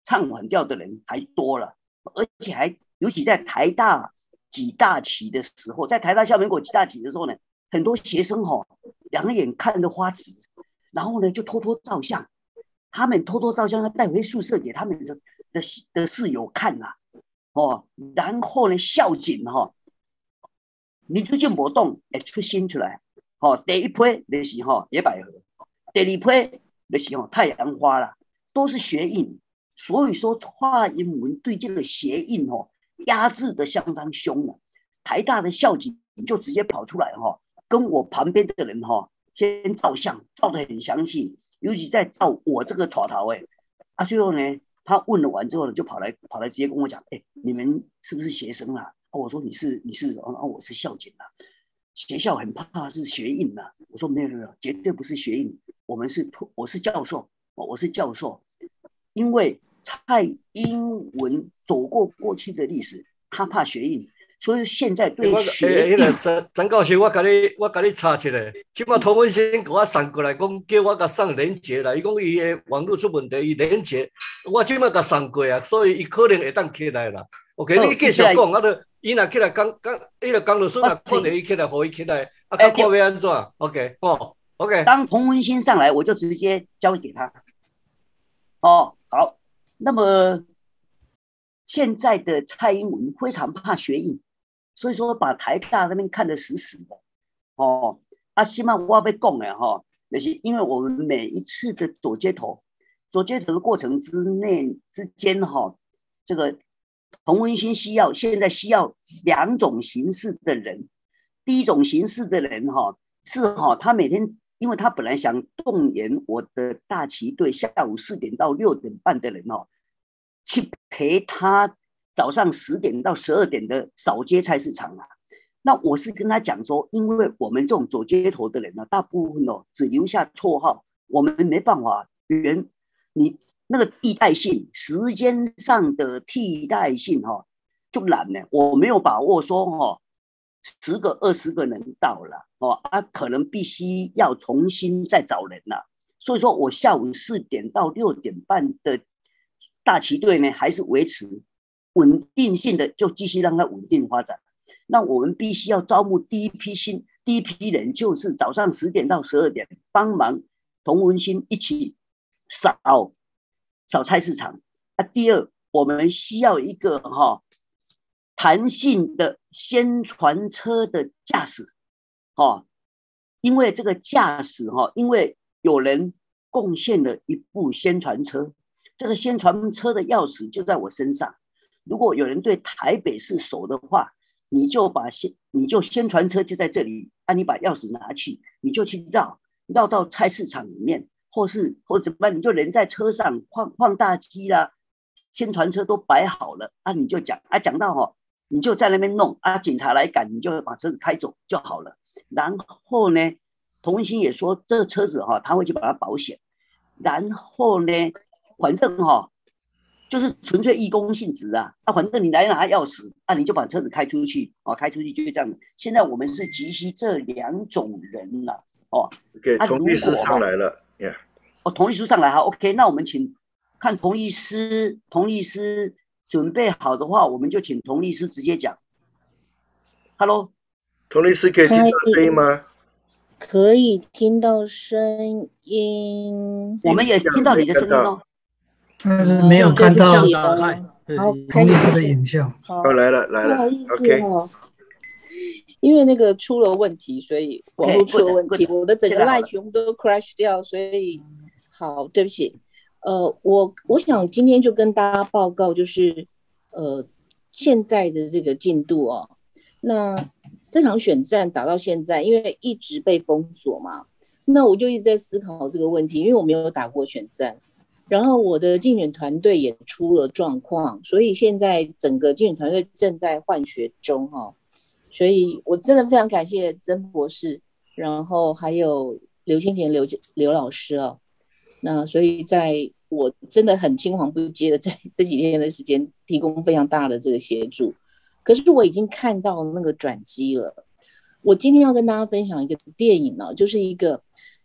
唱反调的人还多了，而且还尤其在台大几大旗的时候，在台大校门口几大旗的时候呢，很多学生哈、哦、两眼看着花直，然后呢就偷偷照相，他们偷偷照相，他带回宿舍给他们的的的室友看呐、啊，哦，然后呢校警哈、哦，你最近活动会出新出来，哦，第一批就是哈野百合，第二批就是哈太阳花啦，都是学印。所以说，蔡英文对这个学印哦压制的相当凶了。台大的校警就直接跑出来哈、哦，跟我旁边的人哈、哦、先照相，照得很详细，尤其在照我这个头头哎，啊，最后呢，他问了完之后呢，就跑来跑来直接跟我讲，哎，你们是不是学生啊？啊我说你是你是啊，我是校警啊。学校很怕是学印啊。我说没有没有，绝对不是学印，我们是我是教授，我是教授，因为蔡英文走过过去的历史，他怕学印，所以现在对学印。 欸欸、张教授，我甲你我甲你插一下，即马童文先给我送过来，讲叫我甲送连结啦。伊讲伊的网络出问题，伊连结我即马甲送过啊，所以伊可能会当起来啦。OK， 你继续讲，啊，就伊若起来讲讲，伊就讲律师若看到伊起来，互伊起来，啊，看看要安怎 ？OK， 哦 ，OK。 当童文先上来，我就直接交给他。哦，好。那么现在的蔡英文非常怕学印，所以说把台大那边看得死死的。哦，啊，起码我要讲的哈，那是因为我们每一次的走街头，走街头的过程之内之间哈，这个童文心需要现在需要两种形式的人。第一种形式的人哈是哈，他每天。因为他本来想动员我的大旗队下午四点到六点半的人哦，去陪他早上十点到十二点的扫街菜市场啊。那我是跟他讲说，因为我们这种走街头的人呢、啊，大部分哦只留下绰号，我们没办法原你那个替代性，时间上的替代性哈、哦、就难了，我没有把握说哈、哦。十个二十个人到了哦，啊，可能必须要重新再找人了。所以说我下午四点到六点半的大旗队呢，还是维持稳定性的，就继续让它稳定发展。那我们必须要招募第一批新第一批人，就是早上十点到十二点帮忙童文心一起扫扫菜市场。啊，第二，我们需要一个哈。哦弹性的宣传车的驾驶，哦，因为这个驾驶哈、哦，因为有人贡献了一部宣传车，这个宣传车的钥匙就在我身上。如果有人对台北市熟的话，你就把宣你就宣传车就在这里，啊，你把钥匙拿去，你就去绕绕到菜市场里面，或是或者怎么办，你就人在车上放放大机啦，宣传车都摆好了，啊，你就讲啊，讲到哈、哦。你就在那边弄啊，警察来赶，你就把车子开走就好了。然后呢，童文心也说这个车子哈、哦，他会去把它保险。然后呢，反正哈、哦，就是纯粹义工性质啊。啊，反正你来拿钥匙啊，你就把车子开出去哦，开出去就是这样。现在我们是急需这两种人了哦。 给、okay, 童律师上来了 ，Yeah。 哦，童律师上来好 ，OK， 那我们请看童律师，童律师。准备好的话，我们就请童律师直接讲。Hello， 童律师可以听到声音吗？ 可以听到声音， 我们也听到你的声音哦， 但是没有看到童律师的影像。 好，来了来了， 不好意思哦，因为那个出了问题，所以网络出了问题， okay, 我的整个 line 全部都 crash 掉，所以好，对不起。呃，我我想今天就跟大家报告，就是呃现在的这个进度哦。那这场选战打到现在，因为一直被封锁嘛，那我就一直在思考这个问题，因为我没有打过选战，然后我的竞选团队也出了状况，所以现在整个竞选团队正在换血中哈、哦。所以我真的非常感谢曾博士，然后还有刘清田刘刘老师哦。那所以在我真的很青黄不接的这这几天的时间，提供非常大的这个协助。可是我已经看到那个转机了。我今天要跟大家分享一个电影呢、哦，就是一个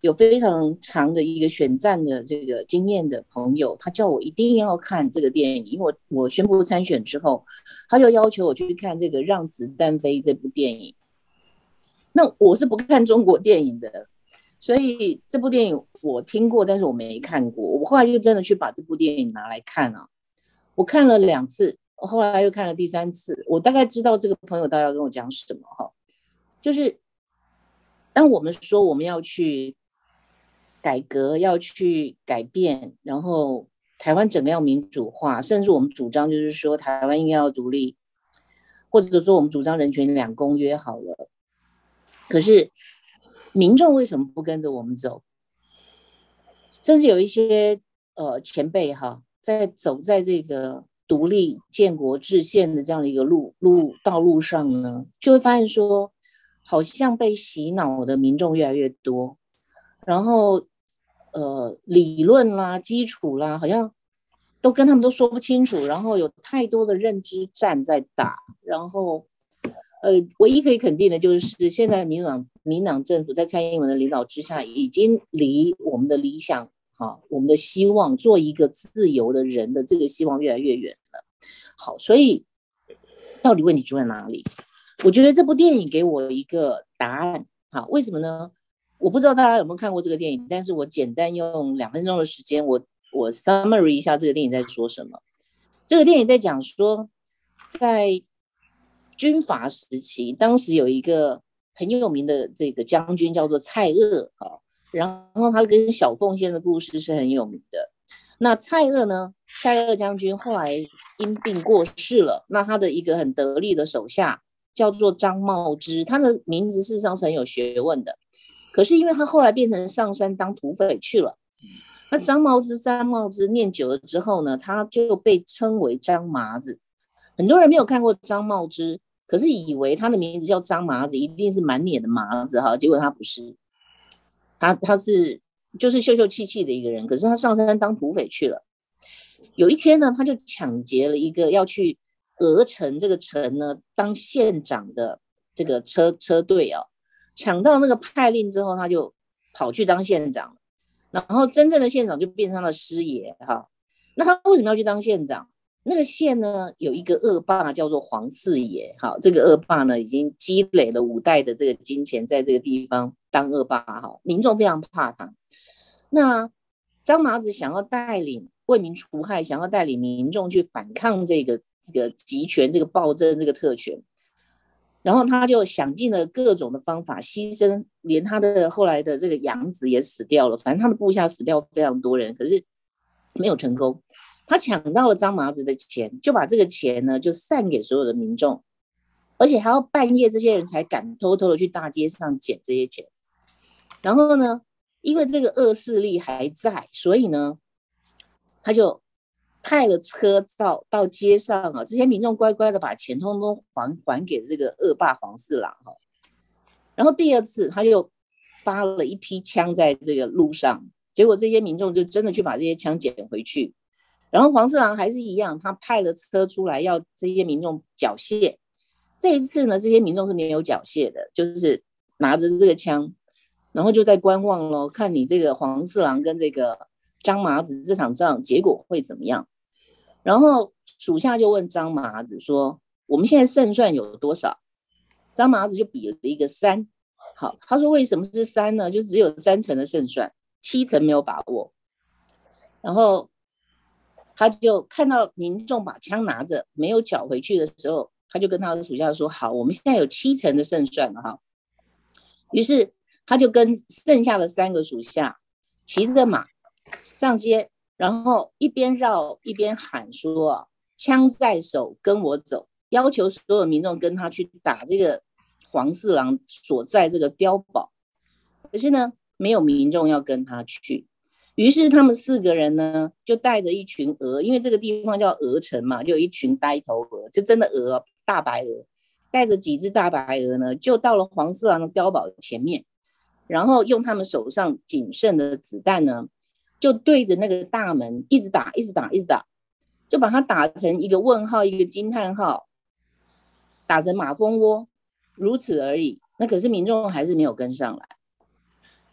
有非常长的一个选战的这个经验的朋友，他叫我一定要看这个电影，因为我我宣布参选之后，他就要求我去看这个《让子弹飞》这部电影。那我是不看中国电影的，所以这部电影我听过，但是我没看过。我后来就真的去把这部电影拿来看啊，我看了两次，我后来又看了第三次，我大概知道这个朋友大概要跟我讲什么哈，就是当我们说我们要去改革，要去改变，然后台湾整个要民主化，甚至我们主张就是说台湾应该要独立，或者说我们主张人权两公约好了，可是民众为什么不跟着我们走？甚至有一些呃前辈哈，在走在这个独立建国制宪的这样的一个路路道路上呢，就会发现说，好像被洗脑的民众越来越多，然后呃理论啦、基础啦，好像都跟他们都说不清楚，然后有太多的认知战在打，然后呃唯一可以肯定的就是现在民党民党政府在蔡英文的领导之下，已经离我们的理想好，我们的希望做一个自由的人的这个希望越来越远了。好，所以到底问题出在哪里？我觉得这部电影给我一个答案。好，为什么呢？我不知道大家有没有看过这个电影，但是我简单用两分钟的时间，我我 summary 一下这个电影在说什么。这个电影在讲说，在军阀时期，当时有一个很有名的这个将军叫做蔡锷啊，然后他跟小凤仙的故事是很有名的。那蔡锷呢，蔡锷将军后来因病过世了，那他的一个很得力的手下叫做张茂之，他的名字事实上是很有学问的，可是因为他后来变成上山当土匪去了，那张茂之张茂之念久了之后呢，他就被称为张麻子。很多人没有看过张茂之，可是以为他的名字叫张麻子，一定是满脸的麻子哈，结果他不是，他他是就是秀秀气气的一个人，可是他上山当土匪去了。有一天呢，他就抢劫了一个要去鹅城这个城呢当县长的这个车车队哦，抢到那个派令之后，他就跑去当县长，然后真正的县长就变成他的师爷哈。那他为什么要去当县长？那个县呢有一个恶霸叫做黄四爷，好，这个恶霸呢已经积累了五代的这个金钱，在这个地方当恶霸哈，民众非常怕他。那张麻子想要带领为民除害，想要带领民众去反抗这个这个集权、这个暴政、这个特权，然后他就想尽了各种的方法，牺牲连他的后来的这个养子也死掉了，反正他的部下死掉非常多人，可是没有成功。他抢到了张麻子的钱，就把这个钱呢就散给所有的民众，而且还要半夜这些人才敢偷偷的去大街上捡这些钱。然后呢，因为这个恶势力还在，所以呢他就派了车到到街上啊，这些民众乖乖的把钱通通还还给这个恶霸黄四郎哈。然后第二次他就发了一批枪在这个路上，结果这些民众就真的去把这些枪捡回去。然后黄四郎还是一样，他派了车出来要这些民众缴械。这一次呢，这些民众是没有缴械的，就是拿着这个枪，然后就在观望咯，看你这个黄四郎跟这个张麻子这场仗结果会怎么样。然后属下就问张麻子说：“我们现在胜算有多少？”张麻子就比了一个三。好，他说为什么是三呢？就只有三成的胜算，七成没有把握。然后他就看到民众把枪拿着没有缴回去的时候，他就跟他的属下说：“好，我们现在有七成的胜算了哈。”于是他就跟剩下的三个属下骑着马上街，然后一边绕一边喊说：“枪在手，跟我走！”要求所有民众跟他去打这个黄四郎所在这个碉堡。可是呢，没有民众要跟他去。于是他们四个人呢，就带着一群鹅，因为这个地方叫鹅城嘛，就有一群呆头鹅，就真的鹅，大白鹅，带着几只大白鹅呢，就到了黄四郎的碉堡前面，然后用他们手上仅剩的子弹呢，就对着那个大门一直打，一直打，一直打，就把它打成一个问号，一个惊叹号，打成马蜂窝，如此而已。那可是民众还是没有跟上来。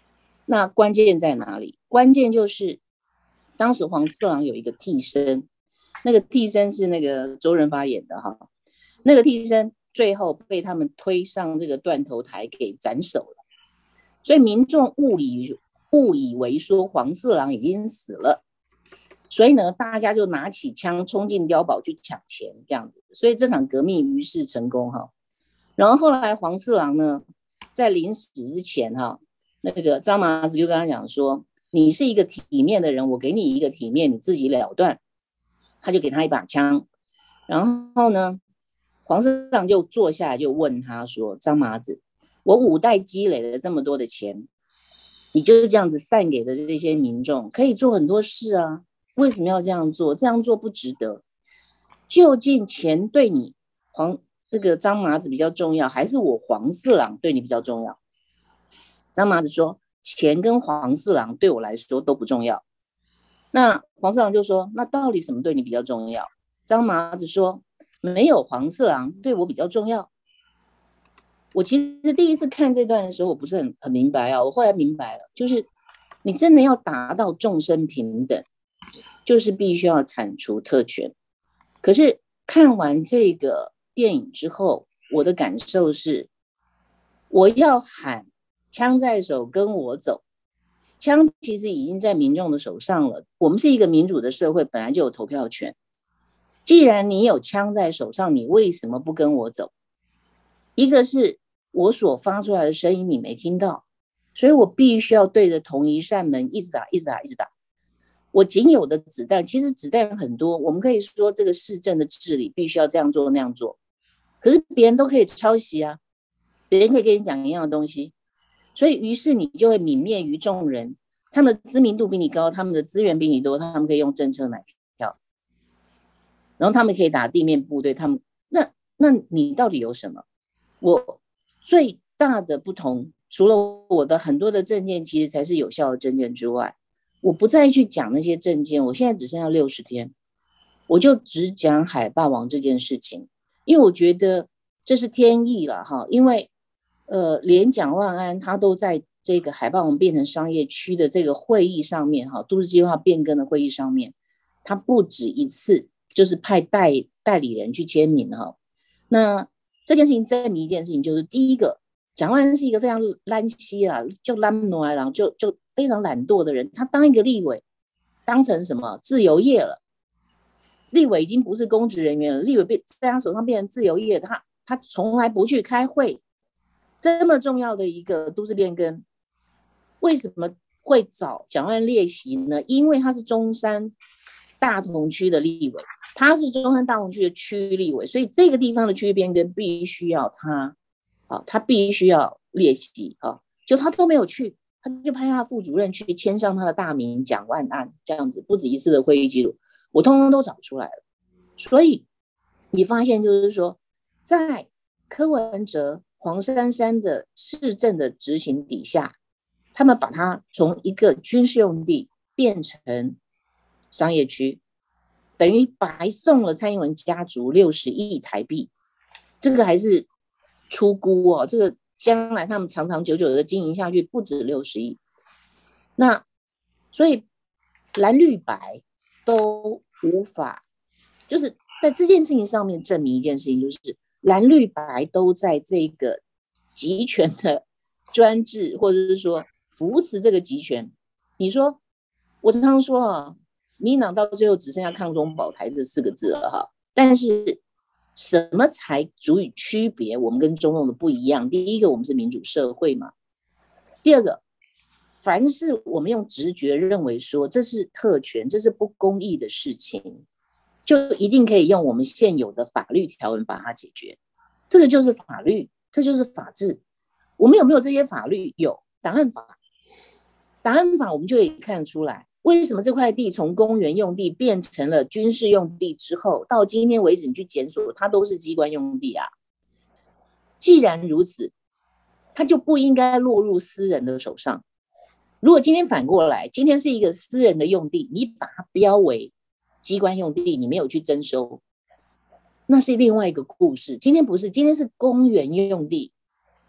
那关键在哪里？关键就是当时黄四郎有一个替身，那个替身是那个周润发演的哈，那个替身最后被他们推上这个断头台给斩首了，所以民众误以误以为说黄四郎已经死了，所以呢，大家就拿起枪冲进碉堡去抢钱，这样子，所以这场革命于是成功哈。然后后来黄四郎呢，在临死之前哈，那个张麻子就跟他讲说，你是一个体面的人，我给你一个体面，你自己了断。他就给他一把枪，然后呢，黄四郎就坐下来就问他说，张麻子，我五代积累了这么多的钱，你就是这样子散给的这些民众，可以做很多事啊，为什么要这样做？这样做不值得。究竟钱对你黄这个张麻子比较重要，还是我黄四郎对你比较重要？张麻子说，钱跟黄四郎对我来说都不重要。那黄四郎就说，那到底什么对你比较重要？张麻子说，没有黄四郎对我比较重要。我其实第一次看这段的时候，我不是很很明白啊，我后来明白了，就是你真的要达到众生平等，就是必须要铲除特权。可是看完这个电影之后，我的感受是，我要喊枪在手跟我走，枪其实已经在民众的手上了，我们是一个民主的社会，本来就有投票权。既然你有枪在手上，你为什么不跟我走？一个是我所发出来的声音你没听到，所以我必须要对着同一扇门一直打一直打一直打。我仅有的子弹，其实子弹很多，我们可以说这个市政的治理必须要这样做那样做，可是别人都可以抄袭啊，别人可以跟你讲一样的东西，所以于是你就会泯灭于众人，他们的知名度比你高，他们的资源比你多，他们可以用政策买票，然后他们可以打地面部队，他们那那你到底有什么？我最大的不同，除了我的很多的政见其实才是有效的政见之外，我不再去讲那些政见，我现在只剩下六十天，我就只讲海霸王这件事情，因为我觉得这是天意了哈，因为呃，连蒋万安他都在这个海霸王变成商业区的这个会议上面哈，都市计划变更的会议上面，他不止一次就是派代代理人去签名哈。那这件事情证明一件事情，就是第一个，蒋万安是一个非常懒兮啦，就懒挪来，然后就就非常懒惰的人，他当一个立委，当成什么自由业了。立委已经不是公职人员了，立委被在他手上变成自由业，他他从来不去开会。这么重要的一个都市变更，为什么会找蒋万安列席呢？因为他是中山大同区的立委，他是中山大同区的区立委，所以这个地方的区域变更必须要他，啊，他必须要列席啊，就他都没有去，他就派他的副主任去签上他的大名蒋万安，这样子不止一次的会议记录，我通通都找出来了。所以你发现就是说，在柯文哲、黄珊珊的市政的执行底下，他们把它从一个军事用地变成商业区，等于白送了蔡英文家族六十亿台币，这个还是初估哦，这个将来他们长长久久的经营下去不止六十亿。那所以蓝绿白都无法，就是在这件事情上面证明一件事情，就是蓝绿白都在这个集权的专制，或者是说扶持这个集权。你说我常常说啊，民进党到最后只剩下抗中保台这四个字了哈，但是什么才足以区别我们跟中共的不一样？第一个，我们是民主社会嘛；第二个，凡是我们用直觉认为说这是特权，这是不公义的事情，就一定可以用我们现有的法律条文把它解决。这个就是法律，这就是法治。我们有没有这些法律？有，档案法。档案法我们就可以看得出来，为什么这块地从公园用地变成了军事用地之后，到今天为止你去检索，它都是机关用地啊。既然如此，它就不应该落入私人的手上。如果今天反过来，今天是一个私人的用地，你把它标为机关用地，你没有去征收，那是另外一个故事。今天不是，今天是公园用地，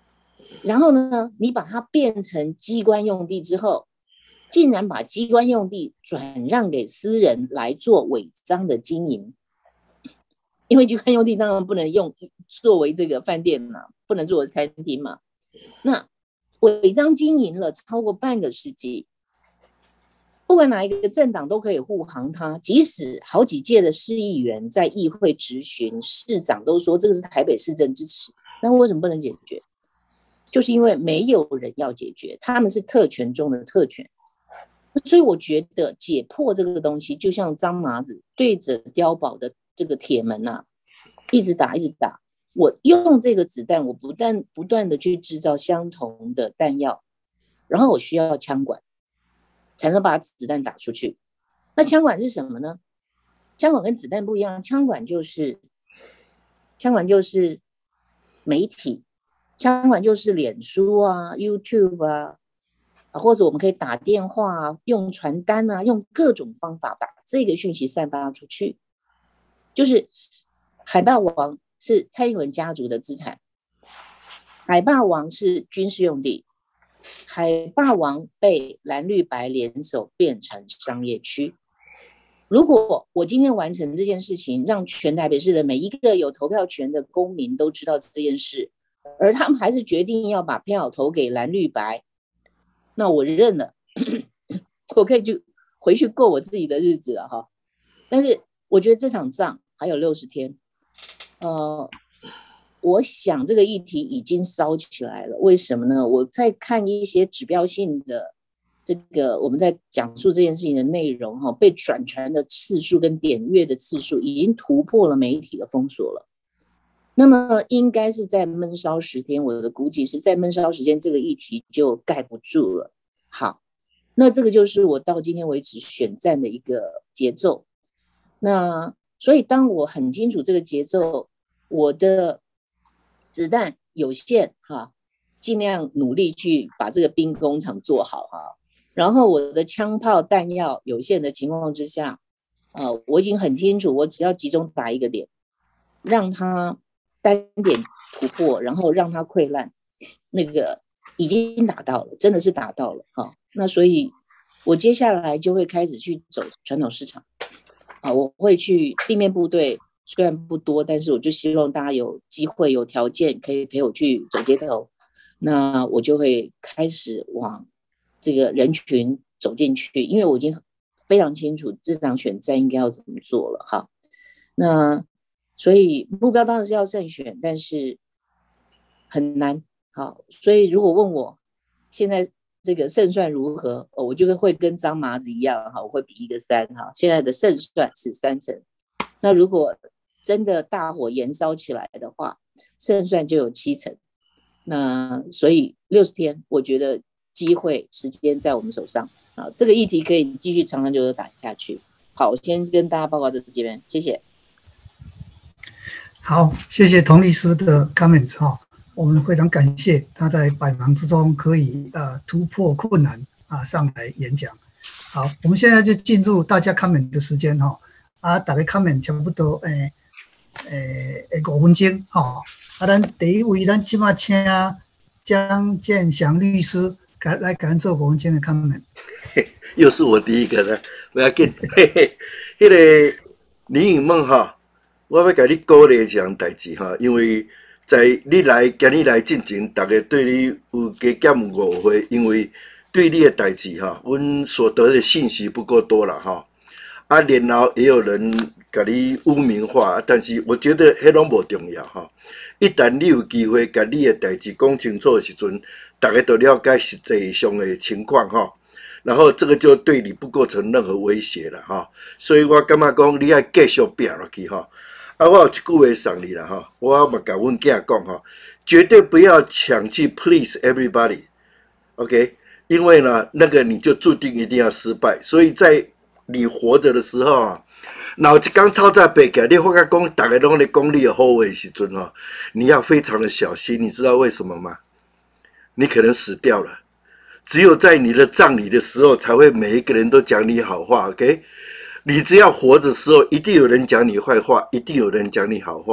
然后呢，你把它变成机关用地之后，竟然把机关用地转让给私人来做违章的经营。因为机关用地当然不能用作为这个饭店嘛，不能作为餐厅嘛。那违章经营了超过半个世纪，不管哪一个政党都可以护航它，即使好几届的市议员在议会质询，市长都说这个是台北市政支持，那为什么不能解决？就是因为没有人要解决，他们是特权中的特权。所以我觉得解破这个东西，就像张麻子对着碉堡的这个铁门啊，一直打一直打。我用这个子弹，我不断不断的去制造相同的弹药，然后我需要枪管才能把子弹打出去。那枪管是什么呢？枪管跟子弹不一样，枪管就是枪管就是媒体，枪管就是脸书啊、YouTube 啊，或者我们可以打电话啊、用传单啊、用各种方法把这个讯息散发出去。就是海霸王是蔡英文家族的资产，海霸王是军事用地，海霸王被蓝绿白联手变成商业区。如果我今天完成这件事情，让全台北市的每一个有投票权的公民都知道这件事，而他们还是决定要把票投给蓝绿白，那我认了，我可以就回去过我自己的日子了哈。但是我觉得这场仗还有六十天，呃，我想这个议题已经烧起来了。为什么呢？我在看一些指标性的这个我们在讲述这件事情的内容哈，被转传的次数跟点阅的次数已经突破了媒体的封锁了。那么应该是在闷烧十天，我的估计是在闷烧时间，这个议题就盖不住了。好，那这个就是我到今天为止选战的一个节奏。那所以当我很清楚这个节奏，我的子弹有限哈，尽量努力去把这个兵工厂做好哈。然后我的枪炮弹药有限的情况之下，呃，我已经很清楚，我只要集中打一个点，让它单点突破，然后让它溃烂，那个已经打到了，真的是打到了哈。那所以我接下来就会开始去走传统市场啊，我会去地面部队，虽然不多，但是我就希望大家有机会有条件可以陪我去走街头，那我就会开始往这个人群走进去，因为我已经非常清楚这场选战应该要怎么做了哈。那所以目标当然是要胜选，但是很难。好，所以如果问我现在这个胜算如何，我就会跟张麻子一样哈，我会比一个三哈。现在的胜算是三成，那如果真的大火燃烧起来的话，胜算就有七成。那所以六十天，我觉得机会时间在我们手上啊，这个议题可以继续长长久久打下去。好，我先跟大家报告这边，谢谢。 好，谢谢童律师的 comments 哈，我们非常感谢他在百忙之中可以呃突破困难啊上来演讲。好，我们现在就进入大家 comment 的时间哈，啊，大家 comment 差不多诶诶诶五分钟哈，啊，咱第一位咱即马请江建祥律师来来给咱做五分钟的 comment。 又是我第一个呢，不要紧，嘿嘿，迄个林颖梦哈。我要甲你鼓励一项代志哈，因为在你来今日来进前，大家对你有加减误会，因为对你的代志哈，阮所得的信息不够多了哈。啊，然后也有人甲你污名化，但是我觉得迄拢无重要哈。一旦你有机会甲你的代志讲清楚的时阵，大家都了解实际上的情况哈。然后这个就对你不构成任何威胁了哈。所以我感觉讲你要继续拼落去哈。啊，我有一句话送你啦哈，我嘛甲阮囝讲哈，绝对不要抢去 please everybody，OK？ 因为呢，那个你就注定一定要失败。所以在你活着的时候啊，然后一天透早爬起来，你发觉讲大家拢在讲你的好话的时阵哈，你要非常的小心。你知道为什么吗？你可能死掉了，只有在你的葬礼的时候，才会每一个人都讲你好话 ，OK？你只要活着的时候，一定有人讲你坏话，一定有人讲你好话。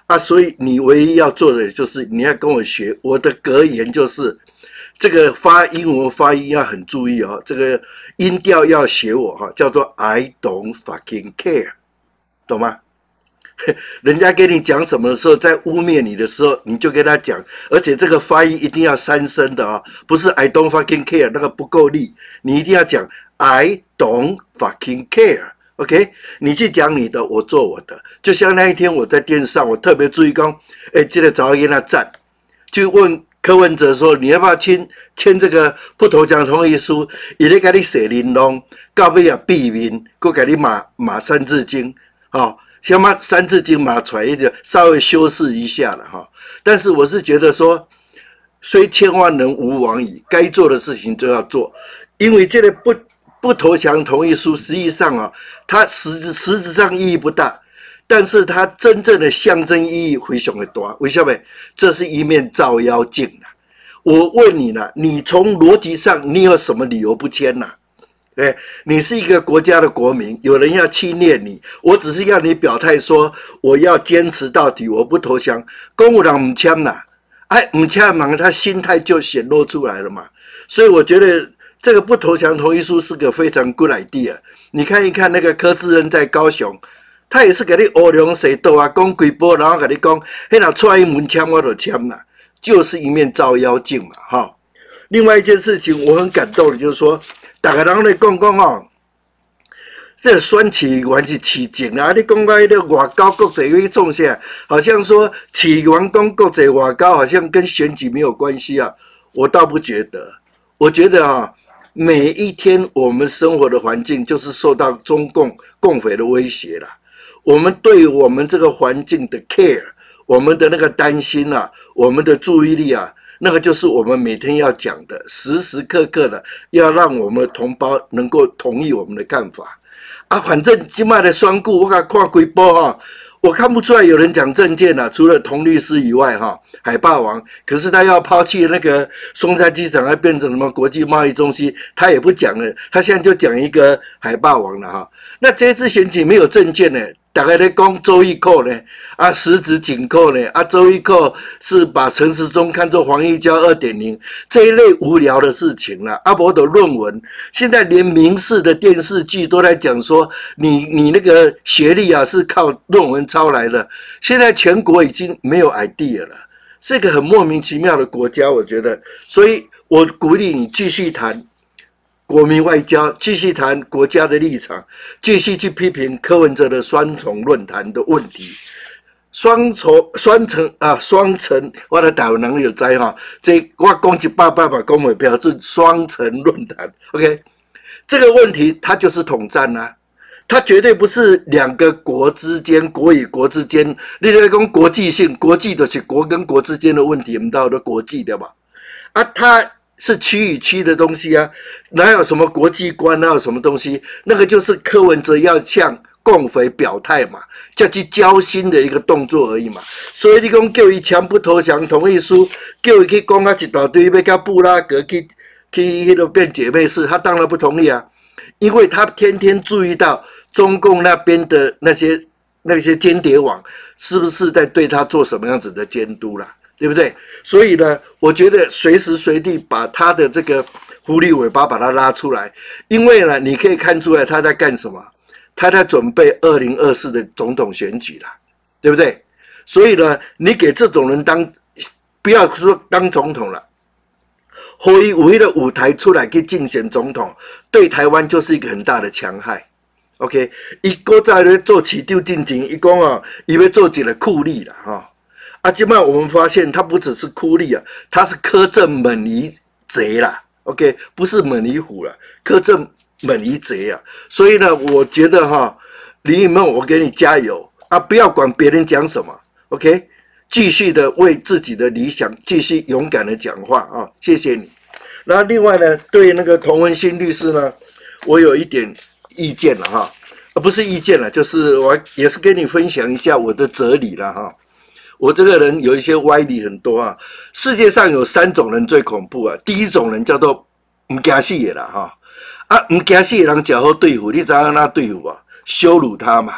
啊，所以你唯一要做的就是你要跟我学。我的格言就是这个发英文发音要很注意哦，这个音调要学我哈，叫做 I don't fucking care， 懂吗？人家跟你讲什么的时候，在污蔑你的时候，你就跟他讲，而且这个发音一定要三声的啊、哦，不是 I don't fucking care 那个不够力，你一定要讲 I don't fucking care。OK， 你去讲你的，我做我的。就像那一天我在电视上，我特别注意讲，哎，这个早给他赞，就问柯文哲说，你要不要签签这个不投降同意书？伊咧给你写玲珑，到尾也闭面，搁给你码码三字经，哦，先把三字经码出来一点，稍微修饰一下了哈、哦。但是我是觉得说，虽千万人吾往矣，该做的事情就要做，因为这个不。不投降同意书，实际上啊，它实质实质上意义不大，但是它真正的象征意义非常的大。为什么？这是一面照妖镜啊！我问你呢，你从逻辑上，你有什么理由不签呢？哎，你是一个国家的国民，有人要侵略你，我只是要你表态说，我要坚持到底，我不投降。公务党不签呐，哎，不签嘛，他心态就显露出来了嘛。所以我觉得。这个不投降同意书是个非常 good idea。你看一看那个柯志恩在高雄，他也是给你乌龙水斗啊，讲几波，然后给你讲，嘿，那出来一门签我就签了，就是一面照妖镜嘛，哈。另外一件事情我很感动的，就是说，大家人在讲讲哦，这选市员是市政啊，你讲到那个外交国际去种下，好像说市员讲国际外交好像跟选举没有关系啊，我倒不觉得，我觉得啊。每一天我们生活的环境就是受到中共共匪的威胁了。我们对我们这个环境的 care， 我们的那个担心啊，我们的注意力啊，那个就是我们每天要讲的，时时刻刻的要让我们的同胞能够同意我们的看法啊。反正今麦的双顾我看看几波哈，我看不出来有人讲政见啊，除了童律师以外哈。海霸王，可是他要抛弃那个松山机场，要变成什么国际贸易中心，他也不讲了，他现在就讲一个海霸王了哈。那这次选举没有政见呢，大概在讲周玉蔻呢，啊，十指紧扣呢，啊，周玉蔻是把陈时中看作黄义交 二点零 这一类无聊的事情了。阿伯的论文，现在连民视的电视剧都在讲说，你你那个学历啊是靠论文抄来的，现在全国已经没有 idea 了。是一个很莫名其妙的国家，我觉得，所以我鼓励你继续谈国民外交，继续谈国家的立场，继续去批评柯文哲的双重论坛的问题。双重、双层啊，双层，我的台湾人有知哈，这我讲一百百把讲袂标准，双层论坛 ，OK， 这个问题它就是统战啊。它绝对不是两个国之间，国与国之间，你在讲国际性，国际的是国跟国之间的问题，我们到的国际的嘛，啊，它是区与区的东西啊，哪有什么国际观，哪有什么东西？那个就是柯文哲要向共匪表态嘛，叫去交心的一个动作而已嘛。所以你讲叫伊签不投降同意书，叫伊去讲啊一大堆，要甲布拉格去去迄个变姐妹市，他当然不同意啊，因为他天天注意到。中共那边的那些那些间谍网是不是在对他做什么样子的监督啦？对不对？所以呢，我觉得随时随地把他的这个狐狸尾巴把它拉出来，因为呢，你可以看出来他在干什么，他在准备二零二四的总统选举啦，对不对？所以呢，你给这种人当，不要说当总统了，可以有一个舞台出来去竞选总统，对台湾就是一个很大的戕害。OK， 伊搁在咧做市长进前，伊讲哦，伊要做一个酷吏啦，哈、哦。啊，即摆我们发现他不只是酷吏啊，他是柯震猛夷贼啦。OK， 不是猛夷虎啦，柯震猛夷贼啊。所以呢，我觉得哈、哦，李颖梦，我给你加油啊！不要管别人讲什么 ，OK， 继续的为自己的理想继续勇敢的讲话啊！谢谢你。那另外呢，对那个童文新律师呢，我有一点。意见了哈，啊不是意见了，就是我也是跟你分享一下我的哲理了哈。我这个人有一些歪理很多啊。世界上有三种人最恐怖啊。第一种人叫做唔惊死的啦哈，啊唔惊死的人较好对付，你知道那对付啊？羞辱他嘛，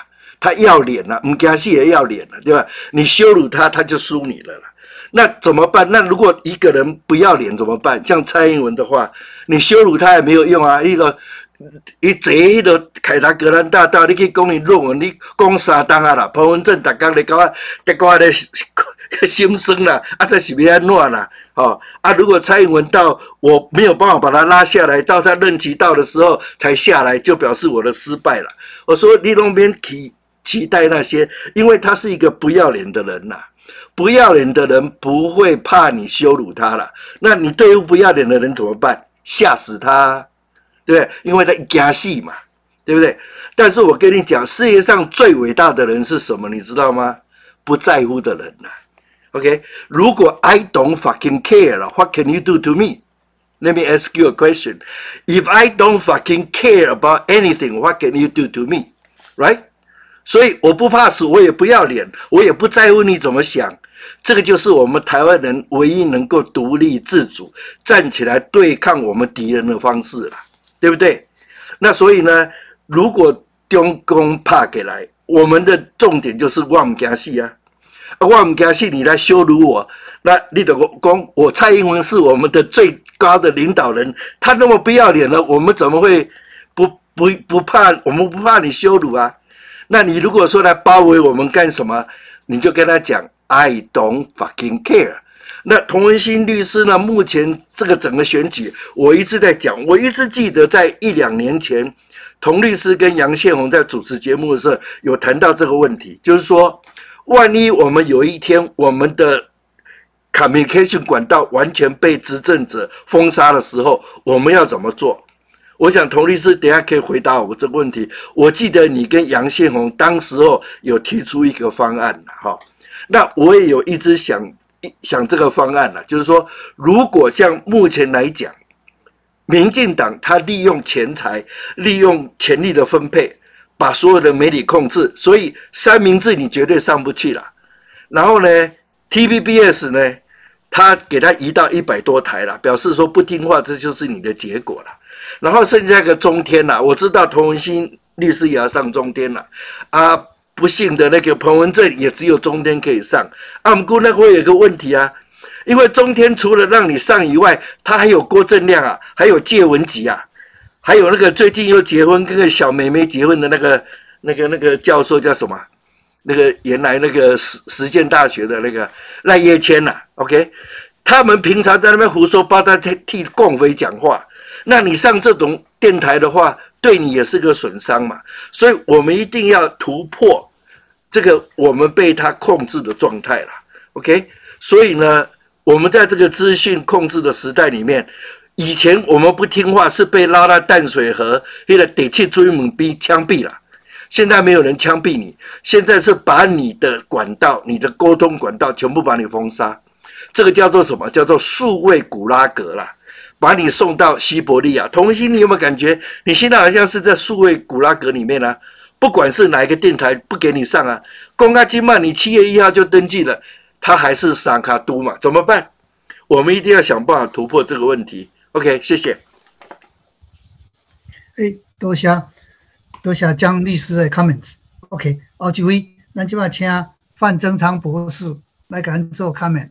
他要脸了、啊，唔惊死也要脸了、啊，对吧？你羞辱他，他就输你了啦。那怎么办？那如果一个人不要脸怎么办？像蔡英文的话，你羞辱他也没有用啊。一个一坐迄个凯达格兰大道，你去讲伊论文，你讲三档啊啦，彭文正逐工咧搞啊，得搞咧心酸啦，啊，这是要安怎啦？哦啊，如果蔡英文到我没有办法把他拉下来，到他任期到的时候才下来，就表示我的失败了。我说你拢免期期待那些，因为他是一个不要脸的人呐、啊。不要脸的人不会怕你羞辱他了，那你对付不要脸的人怎么办？吓死他，对不对？因为他惊死嘛，对不对？但是我跟你讲，世界上最伟大的人是什么？你知道吗？不在乎的人呐、啊。OK， 如果 I don't fucking care 了 ，What can you do to me? Let me ask you a question. If I don't fucking care about anything, what can you do to me? Right? 所以我不怕死，我也不要脸，我也不在乎你怎么想。这个就是我们台湾人唯一能够独立自主站起来对抗我们敌人的方式了，对不对？那所以呢，如果中共拍起来，我们的重点就是我不怕死啊，我不怕死，你来羞辱我，那你就说我蔡英文是我们的最高的领导人，他那么不要脸了，我们怎么会不不不怕？我们不怕你羞辱啊？那你如果说来包围我们干什么，你就跟他讲 I don't fucking care。那童文新律师呢？目前这个整个选举，我一直在讲，我一直记得在一两年前，童律师跟杨宪宏在主持节目的时候有谈到这个问题，就是说，万一我们有一天我们的 communication 管道完全被执政者封杀的时候，我们要怎么做？我想童律师等一下可以回答我这个问题。我记得你跟杨宪宏当时候有提出一个方案哈，那我也有一直想想这个方案了，就是说，如果像目前来讲，民进党他利用钱财、利用权力的分配，把所有的媒体控制，所以三明治你绝对上不去了。然后呢 ，T V B S 呢，他给他移到一百多台了，表示说不听话，这就是你的结果了。然后剩下一个中天啦，我知道童文新律师也要上中天啦，啊，不幸的那个彭文正也只有中天可以上。啊，不过那会有一个问题啊，因为中天除了让你上以外，他还有郭正亮啊，还有介文吉啊，还有那个最近又结婚跟个小妹妹结婚的那个那个那个教授叫什么？那个原来那个实实践大学的那个赖叶谦呐 ，OK， 他们平常在那边胡说八道，在替共匪讲话。那你上这种电台的话，对你也是个损伤嘛。所以我们一定要突破这个我们被他控制的状态了 ，OK？ 所以呢，我们在这个资讯控制的时代里面，以前我们不听话是被拉到淡水河，那个得去追猛逼枪毙了。现在没有人枪毙你，现在是把你的管道、你的沟通管道全部把你封杀，这个叫做什么？叫做数位古拉格啦。把你送到西伯利亚。童文新，你有没有感觉你现在好像是在数位古拉格里面啊？不管是哪一个电台不给你上啊，公开金嘛，你七月一号就登记了，他还是三卡都嘛，怎么办？我们一定要想办法突破这个问题。OK， 谢谢。 诶，多谢多谢江律师的 comments。OK， 后一位，咱即摆请范增昌博士来给咱做 comment。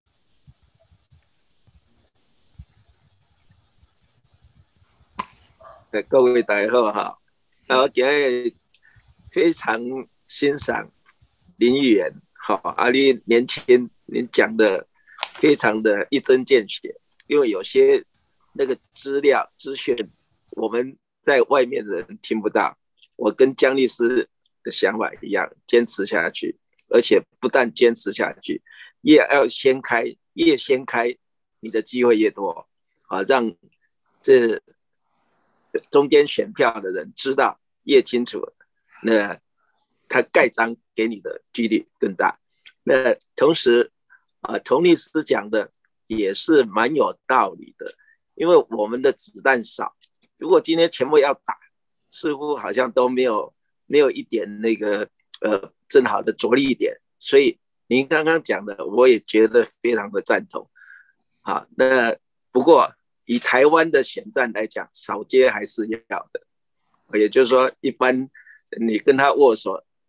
各位大家好哈，啊，我今日非常欣赏林议员，好，啊，你年轻，您讲的非常的一针见血，因为有些那个资料资讯，我们在外面的人听不到。我跟江律师的想法一样，坚持下去，而且不但坚持下去，越要先开，越先开，你的机会越多，啊，让这中间选票的人知道越清楚，那他盖章给你的几率更大。那同时啊，童律师讲的也是蛮有道理的，因为我们的子弹少，如果今天全部要打，似乎好像都没有没有一点那个呃正好的着力点，所以您刚刚讲的我也觉得非常的赞同。好，那不过以台湾的选战来讲，扫街还是要的，也就是说，一般你跟他握手，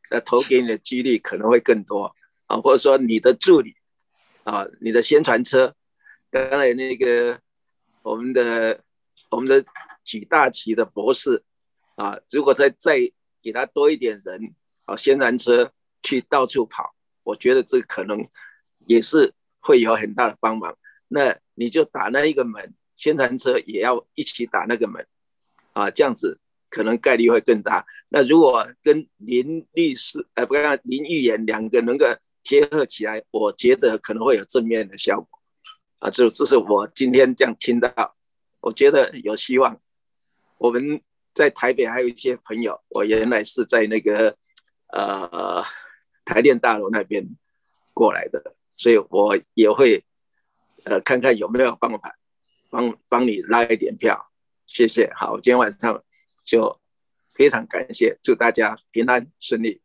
呃投给你的几率可能会更多啊，或者说你的助理啊，你的宣传车，刚才那个我们的我们的举大旗的博士啊，如果再再给他多一点人啊，宣传车去到处跑，我觉得这可能也是会有很大的帮忙。那你就打那一个门，宣传车也要一起打那个门啊，这样子可能概率会更大。那如果跟林律师，呃，不要林议员两个能够结合起来，我觉得可能会有正面的效果啊。这这是我今天这样听到，我觉得有希望。我们在台北还有一些朋友，我原来是在那个呃台电大楼那边过来的，所以我也会呃看看有没有办法帮帮你拉一点票，谢谢。好，今天晚上就非常感谢，祝大家平安顺利。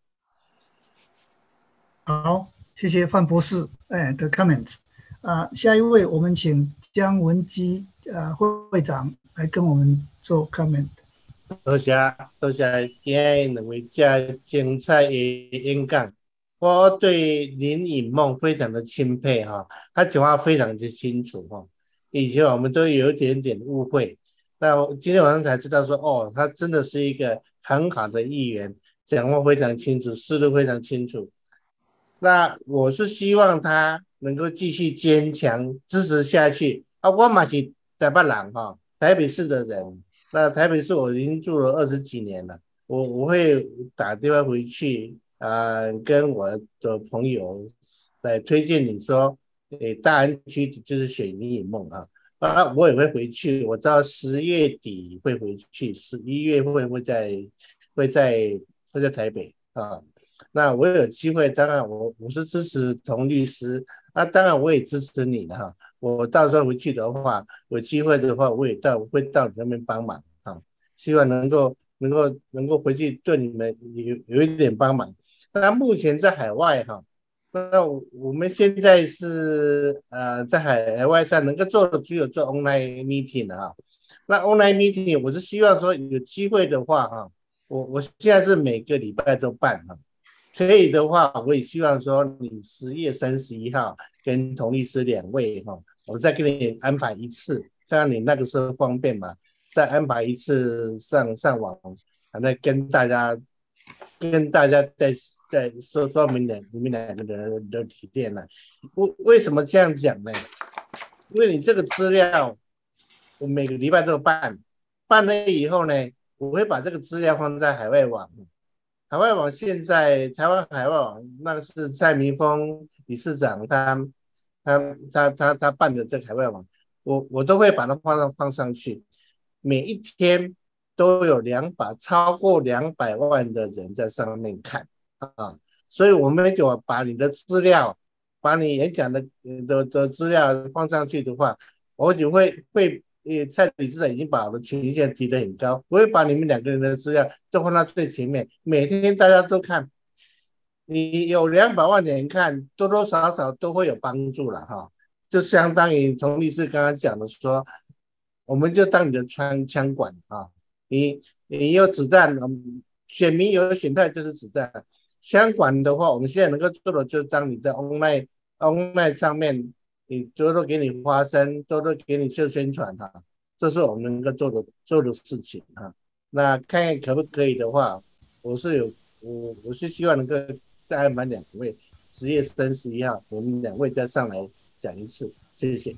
好，谢谢范博士哎的 comment 啊，下一位我们请江文基呃会会长来跟我们做 comment。 多谢多谢今天两位这精彩的演讲，我对林颖梦非常的钦佩哈，他讲话非常的清楚哈，以前我们都有一点点误会，那今天晚上才知道说哦，他真的是一个很好的议员，讲话非常清楚，思路非常清楚。那我是希望他能够继续坚强支持下去啊！我嘛是台北人哈，台北市的人。那台北市我已经住了二十几年了，我我会打电话回去啊、呃，跟我的朋友来推荐你说，诶，大安区就是选林颖梦啊，啊，我也会回去，我到十月底会回去，十一月会会在会在会在台北啊。那我有机会，当然我我是支持童律师，那、啊、当然我也支持你的哈。我到时候回去的话，有机会的话，我也到会到你那边帮忙啊，希望能够能够能够回去对你们有有一点帮忙。那目前在海外哈，那我们现在是呃在海海外上能够做的只有做 online meeting 啊。那 online meeting 我是希望说有机会的话哈，我我现在是每个礼拜都办哈。可以的话，我也希望说你十月三十一号跟童律师两位哈，我再给你安排一次，看看你那个时候方便嘛，再安排一次上上网，再跟大家跟大家再再说说明两你们两个人的体验了。为为什么这样讲呢？因为你这个资料，我每个礼拜都办，办了以后呢，我会把这个资料放在海外网。海外网现在台湾海外网那个是蔡明峰理事长他他他他他办的这个海外网，我我都会把它放上放上去，每一天都有两百超过两百万的人在上面看啊，所以我们就把你的资料，把你演讲的的的资料放上去的话，我就会会。因为蔡理事长已经把我的权限提得很高，我会把你们两个人的资料都放到最前面，每天大家都看，你有两百万人看，多多少少都会有帮助了哈。就相当于童律师刚刚讲的说，我们就当你的枪枪管啊，你你有子弹，选民有选票就是子弹，枪管的话，我们现在能够做的就是当你在 online online 上面。你多多给你发声，多多给你做宣传哈，这是我们能够做的做的事情哈。那看看可不可以的话，我是有我我是希望能够再安排两位，十月三十一号我们两位再上来讲一次，谢谢。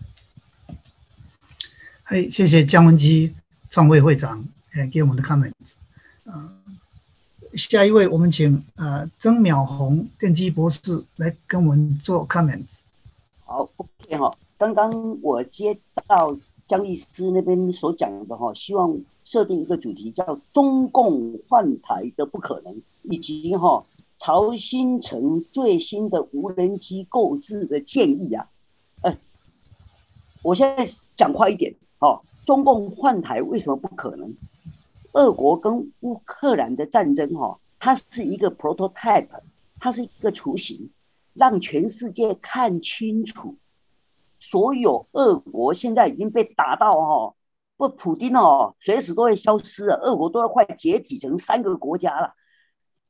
哎，谢谢江文基创会会长哎给我们的 comment。呃，下一位我们请呃曾淼红电机博士来跟我们做 comment。 好 ，OK 哈，刚刚我接到江律师那边所讲的哈，希望设定一个主题叫中共换台的不可能，以及哈曹新成最新的无人机购置的建议啊。呃，我现在讲快一点哈，中共换台为什么不可能？俄国跟乌克兰的战争哈，它是一个 prototype， 它是一个雏形。让全世界看清楚，所有俄国现在已经被打到哦，不，普丁哦，随时都会消失了，俄国都要快解体成三个国家了。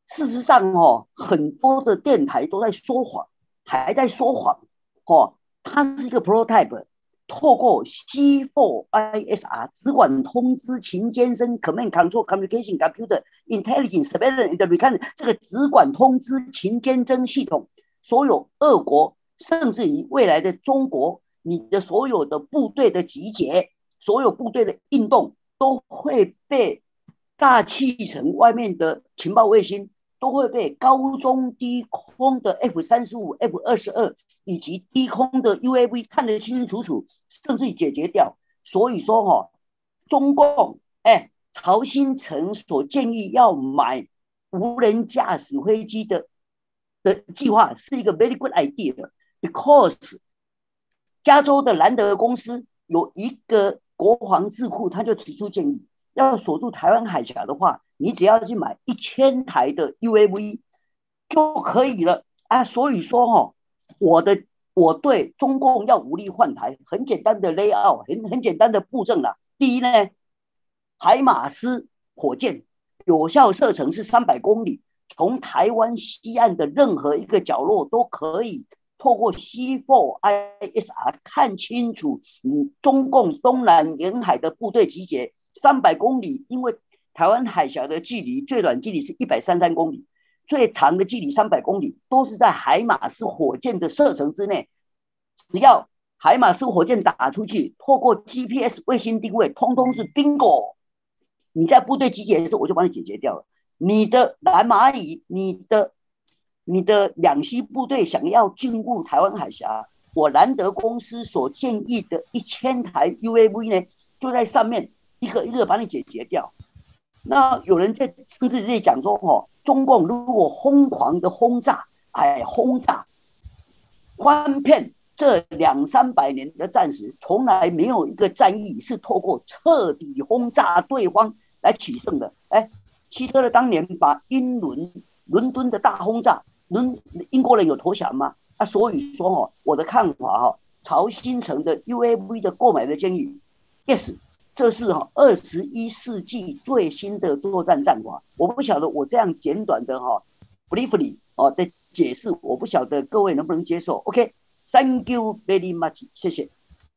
事实上哦，很多的电台都在说谎，还在说谎哦。它是一个 prototype， 透过 C 四 I S R 直管通知勤监声 Command Control Communication Computer Intelligence Surveillance and Reconnaissance 这个直管通知勤监侦系统，所有俄国甚至于未来的中国，你的所有的部队的集结，所有部队的运动都会被大气层外面的情报卫星，都会被高中低空的 F 三十五、F 二十二以及低空的 U A V 看得清清楚楚，甚至解决掉。所以说哈、哦，中共哎，曹新成所建议要买无人驾驶飞机的的计划是一个 very good idea， because 加州的兰德公司有一个国防智库，他就提出建议，要锁住台湾海峡的话，你只要去买一千台的 U A V 就可以了啊。所以说哈、哦，我的我对中共要武力换台，很简单的 layout， 很很简单的布阵啦。第一呢，海马斯火箭有效射程是三百公里，从台湾西岸的任何一个角落都可以透过 C 四 I S R 看清楚你中共东南沿海的部队集结。三百公里，因为台湾海峡的距离最短距离是一百三十三公里，最长的距离三百公里，都是在海马斯火箭的射程之内。只要海马斯火箭打出去，透过 G P S 卫星定位，通通是 bingo。你在部队集结的时候，我就帮你解决掉了。你的蓝蚂蚁，你的你的两栖部队想要进入台湾海峡，我兰德公司所建议的一千台 U A V 呢，就在上面。一个一个把你解决掉。那有人在甚至在讲说，哦，中共如果疯狂的轰炸，哎，轰炸，翻遍这两三百年的战史，从来没有一个战役是透过彻底轰炸对方来取胜的。哎，希特勒当年把英伦伦敦的大轰炸，伦英国人有投降吗？啊，所以说哦，我的看法哈、哦，曹新成的 U A V 的购买的建议 ，yes。这是哈二十一世纪最新的作战战法，我不晓得我这样简短的哈 briefly 哦的解释，我不晓得各位能不能接受。OK，Thank you very much， 谢谢。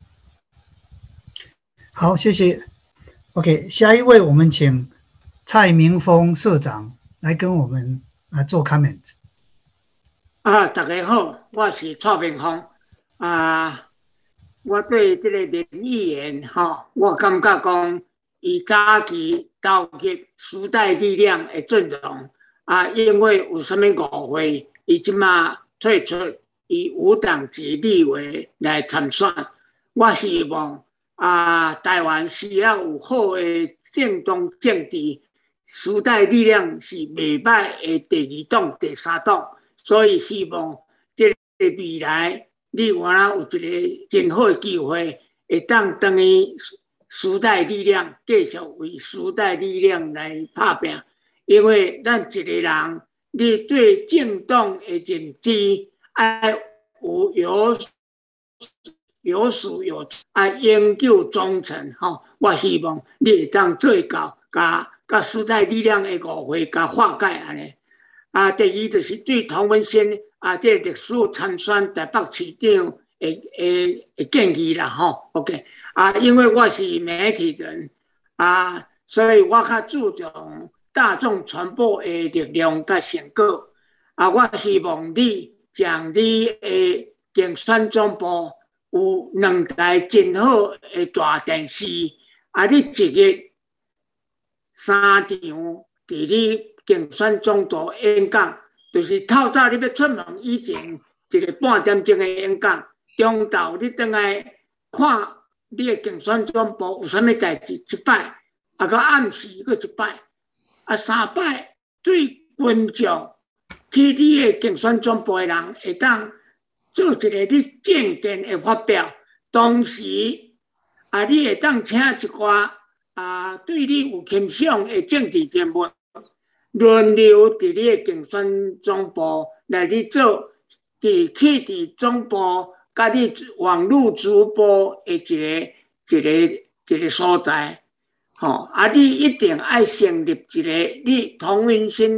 好，谢谢。OK， 下一位我们请蔡明峰社长来跟我们啊做 comment。 啊，大家好，我是蔡明峰啊。我对这个林议员哈，我感觉讲，伊早期投入时代力量的阵容啊，因为有什么误会，伊即马退出，以无党籍立委来参选。我希望啊，台湾需要有好的政党政治，时代力量是袂歹的第二党、第三党，所以希望这个未来。你有啊有一个真好的机会，会当等于时代力量继续为时代力量来打拼，因为咱一个人，你对政党的认知爱有有有始有终，啊永久忠诚吼。我希望你会当做到，甲甲时代力量的误会甲化解安尼。啊，第二就是对唐文先。啊，这历史参选台北市长的的的建议啦，吼 ，OK， 啊，因为我是媒体人啊，所以我较注重大众传播的力量甲成果啊，我希望你将你的竞选总部有两台真好的大电视，啊，你一日三场伫你竞选总部演讲。就是透早你要出门以前一个半点钟的演讲，中昼你倒来看你的竞选总部有啥物代志一摆，啊，到暗时佫一摆，啊，三摆对群众去你的竞选总部的人会当做一个你正见的发表，同时啊，你会当请一寡啊对你有倾向的政治人物。轮流伫你的竞选总部来你做，伫去伫总部甲你网络直播的一个一个一个所在，吼、哦、啊！你一定爱成立一个你唐文新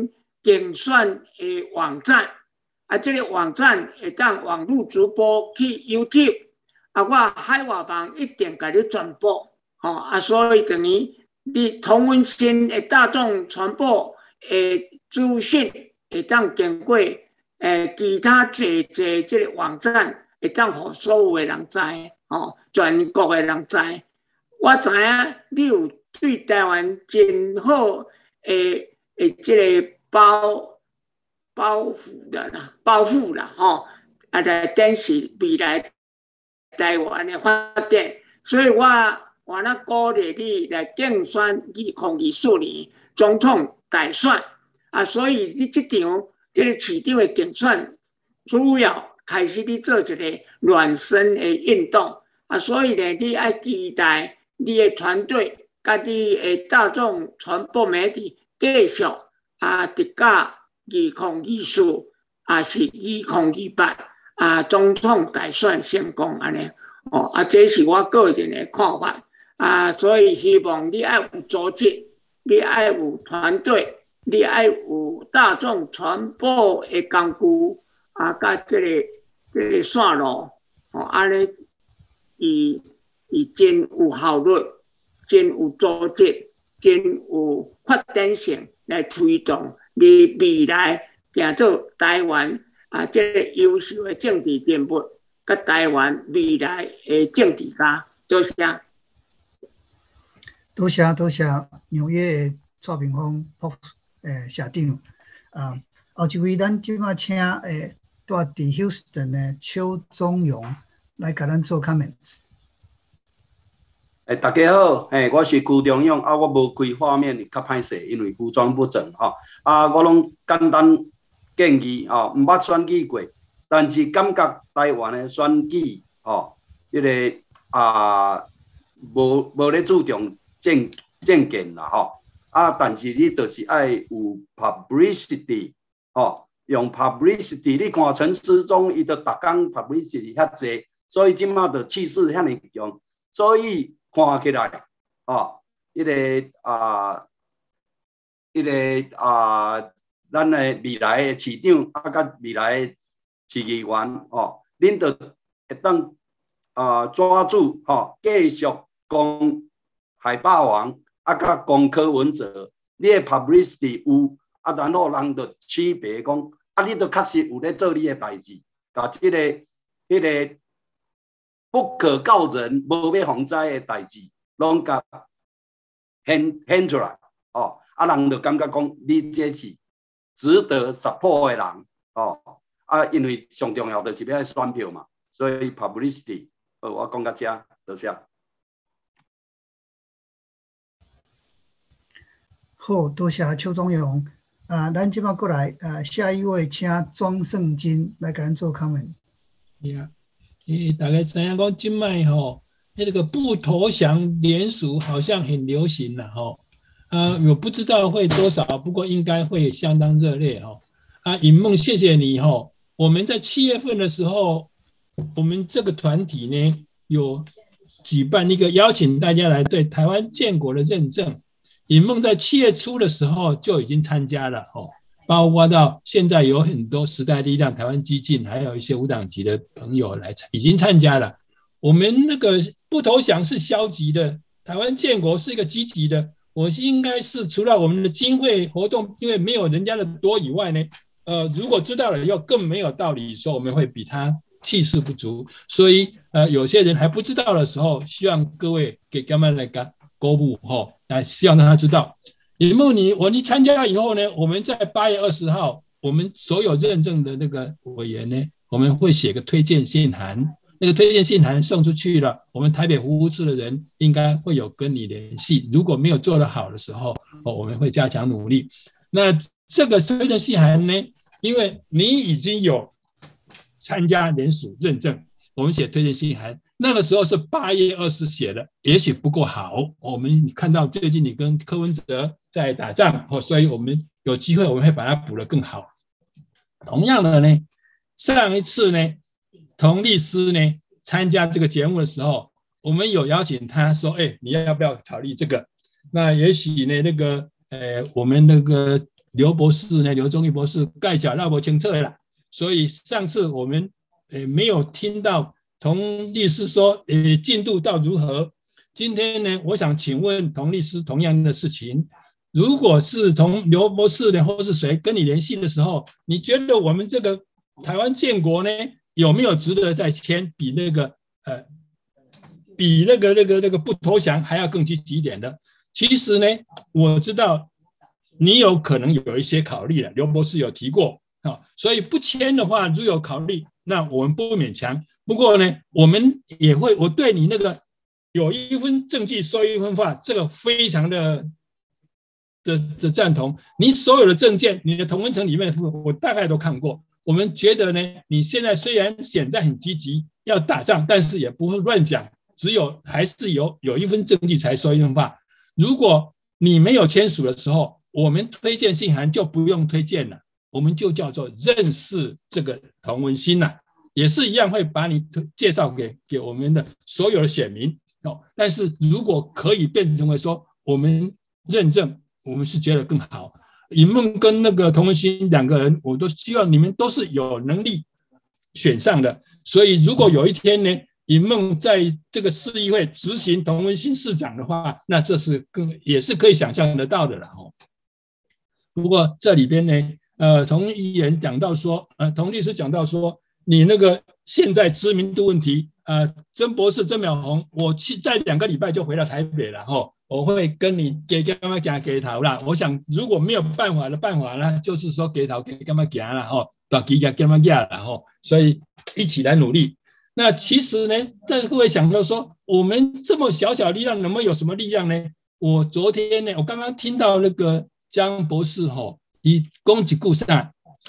竞选的网站，啊，这个网站会当网络直播去 YouTube， 啊，我海外网一定给你转播，吼、哦、啊，所以等于你同温新的大众传播的资讯会当经过诶其他侪侪这个网站会当互所有的人知，吼、哦，全国的人知。我知影你有对台湾真好诶诶，这个包包袱的啦，包袱啦，吼、哦，啊来展示未来台湾的发展，所以我我那鼓励你来竞选二零二四年总统大选啊，所以你这场这个市长的竞选主要开始你做一个暖身的运动啊，所以呢，你要期待你的团队甲你的大众传播媒体继续啊，直到二零二四啊是二零二八啊总统大选成功安尼哦啊，这是我个人的看法啊，所以希望你要有组织，你要有团队，你要有大众传播的工具啊，甲这个这个线路哦，安尼伊伊真有效率，真有组织，真有发展性来推动你未来行做台湾啊，这个优秀的政治人物，甲台湾未来的政治家，多谢。 多谢多谢纽约的蔡明芳诶社长啊，后一位咱即马请诶住伫 Houston 的邱宗勇来甲咱做 comments。 诶，大家好，诶，我是邱宗勇啊，我无开画面，较歹势，因为服装不整吼。啊，我拢简单建议吼，毋捌选举过，但是感觉台湾的选举吼，迄、那个啊，无无咧注重政政见啦吼。啊，但是你就是爱有 publicity 吼，用 publicity， 你看陈时中伊就逐工 publicity 遐济，所以即马就气势遐尼强，所以。看起来，哦，迄、那个啊，迄、那个啊，咱的未来的市长啊，甲未来的市议员，哦，恁就会当啊抓住，吼、哦，继续讲海霸王啊，甲讲柯文哲，你的 publicity 有，啊，然后人就区别讲，啊，你都确实有咧做你的代志，甲即、那个迄、那个。不可告人、无要防灾的代志，拢甲显显出来，哦，啊，人就感觉讲你这是值得 support 的人，哦，啊，因为上重要就是要选票嘛，所以 publicity， 哦，我讲到这，多谢。 好，多谢邱宗勇。啊，咱即摆过来，啊，下一位请庄胜金来甲咱做 comment。 Yeah. 诶，大概知影讲，即摆吼，那个不投降联署好像很流行了吼。啊，我不知道会多少，不过应该会相当热烈吼。啊，尹梦，谢谢你吼。我们在七月份的时候，我们这个团体呢有举办一个邀请大家来对台湾建国的认证。尹梦在七月初的时候就已经参加了吼。包括到现在有很多时代力量、台湾基进，还有一些无党籍的朋友来已经参加了。我们那个不投降是消极的，台湾建国是一个积极的。我应该是除了我们的经费活动，因为没有人家的多以外呢，呃，如果知道了以后，更没有道理说我们会比他气势不足。所以呃，有些人还不知道的时候，希望各位给他们来个鼓舞吼，来希望让他知道。尹梦，你我你参加以后呢，我们在八月二十号，我们所有认证的那个委员呢，我们会写个推荐信函。那个推荐信函送出去了，我们台北服务处的人应该会有跟你联系。如果没有做得好的时候，哦，我们会加强努力。那这个推荐信函呢，因为你已经有参加联署认证，我们写推荐信函。那个时候是八月二十写的，也许不够好。我们看到最近你跟柯文哲在打仗，所以我们有机会我们会把它补得更好。同样的呢，上一次呢，童律师呢参加这个节目的时候，我们有邀请他说：“哎，你要不要考虑这个？”那也许呢，那个呃，我们那个刘博士呢，刘宗义博士介绍那不清楚啦，所以上次我们呃没有听到童律师说呃进度到如何。今天呢，我想请问童律师同样的事情，如果是从刘博士呢，或是谁跟你联系的时候，你觉得我们这个台湾建国呢，有没有值得再签比那个呃比那个那个那个不投降还要更积极一点的？其实呢，我知道你有可能有一些考虑了，刘博士有提过啊，所以不签的话，如有考虑，那我们不勉强。不过呢，我们也会，我对你那个有一分证据说一分话，这个非常的的的赞同。你所有的证件，你的同温层里面的部分，我大概都看过。我们觉得呢，你现在虽然现在很积极要打仗，但是也不会乱讲，只有还是有有一份证据才说一分话。如果你没有签署的时候，我们推荐信函就不用推荐了，我们就叫做认识这个童文心了，也是一样会把你介绍给给我们的所有的选民哦。但是如果可以变成为说我们认证，我们是觉得更好。尹梦跟那个童文心两个人，我都希望你们都是有能力选上的。所以如果有一天呢，尹梦在这个市议会执行童文心市长的话，那这是更也是可以想象得到的了哦。不过这里边呢，呃，童议员讲到说，呃，童律师讲到说，你那个现在知名度问题，呃，曾博士、曾淼红，我去在两个礼拜就回到台北了哈、哦，我会跟你给干嘛讲给头啦。我想如果没有办法的办法呢，就是说给头给干嘛讲了哈，到给干干嘛讲了哈，所以一起来努力。那其实呢，这会不会想到说，我们这么小小力量，能不能有什么力量呢？我昨天呢，我刚刚听到那个江博士哈，以攻击故事啊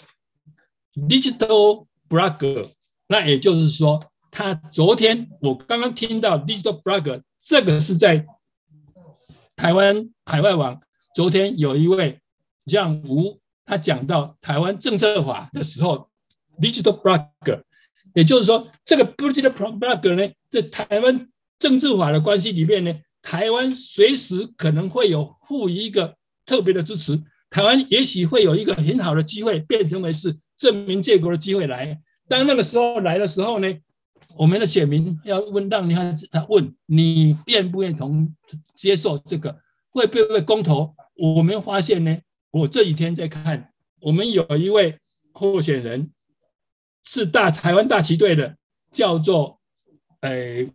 ，digital blogger， 那也就是说，他昨天我刚刚听到 digital blogger， 这个是在台湾海外网，昨天有一位让吴他讲到台湾政策法的时候 ，digital blogger。也就是说，这个 digital blogger 呢，在台湾政治法的关系里面呢，台湾随时可能会有赋予一个特别的支持，台湾也许会有一个很好的机会，变成为是证明建国的机会来。当那个时候来的时候呢，我们的选民要问，让他他问你愿不愿意从接受这个，会不会公投？我们发现呢，我这几天在看，我们有一位候选人。是大台湾大旗队的，叫做呃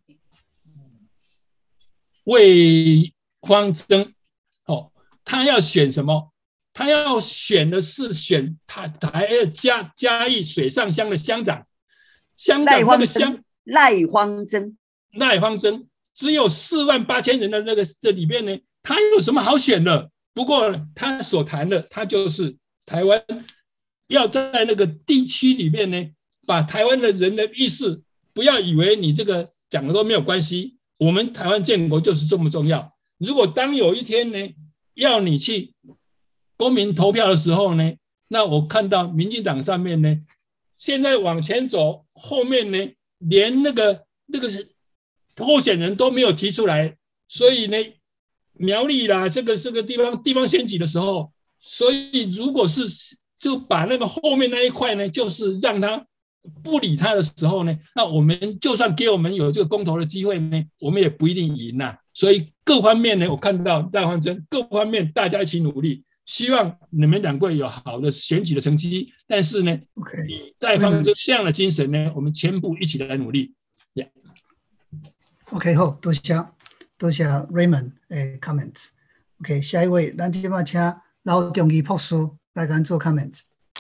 魏方征哦，他要选什么？他要选的是选台台嘉嘉义水上乡的乡长，乡长那个乡赖方征， 赖方征只有四万八千人的那个这里边呢，他有什么好选的？不过他所谈的，他就是台湾。要在那个地区里面呢，把台湾的人的意识，不要以为你这个讲的都没有关系。我们台湾建国就是这么重要。如果当有一天呢，要你去公民投票的时候呢，那我看到民进党上面呢，现在往前走，后面呢，连那个那个候选人都没有提出来，所以呢，苗栗啦，这个这个地方地方选举的时候，所以如果是就把那个后面那一块呢，就是让他不理他的时候呢，那我们就算给我们有这个公投的机会呢，我们也不一定赢啊。所以各方面呢，我看到赖方征各方面大家一起努力，希望你们两位有好的选举的成绩。但是呢，以赖方征这样的精神呢，我们全部一起来努力。Yeah. OK， 好，多谢多谢 Raymond 的 comments。OK， 下一位，咱今晚请老中医博士。来跟做 comment。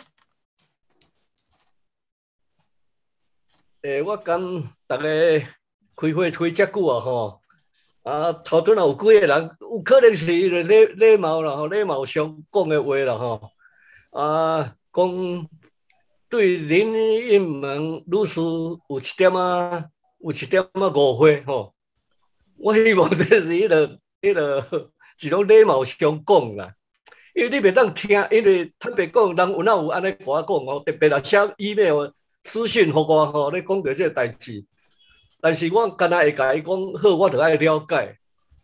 诶、欸，我感大家开会开遮久啊吼，啊头拄有几个人，有可能是礼礼貌啦吼，礼貌上讲的话啦吼，啊讲对林应文律师有一点啊，有一点啊误会吼。我希望这是迄个迄个一种礼貌上讲啦。因为你袂当听，因为坦白讲，人有哪有安尼甲我讲哦，特别来写 email 私讯互我吼，你讲到这个代志，但是我敢若会甲伊讲好，我着爱了解，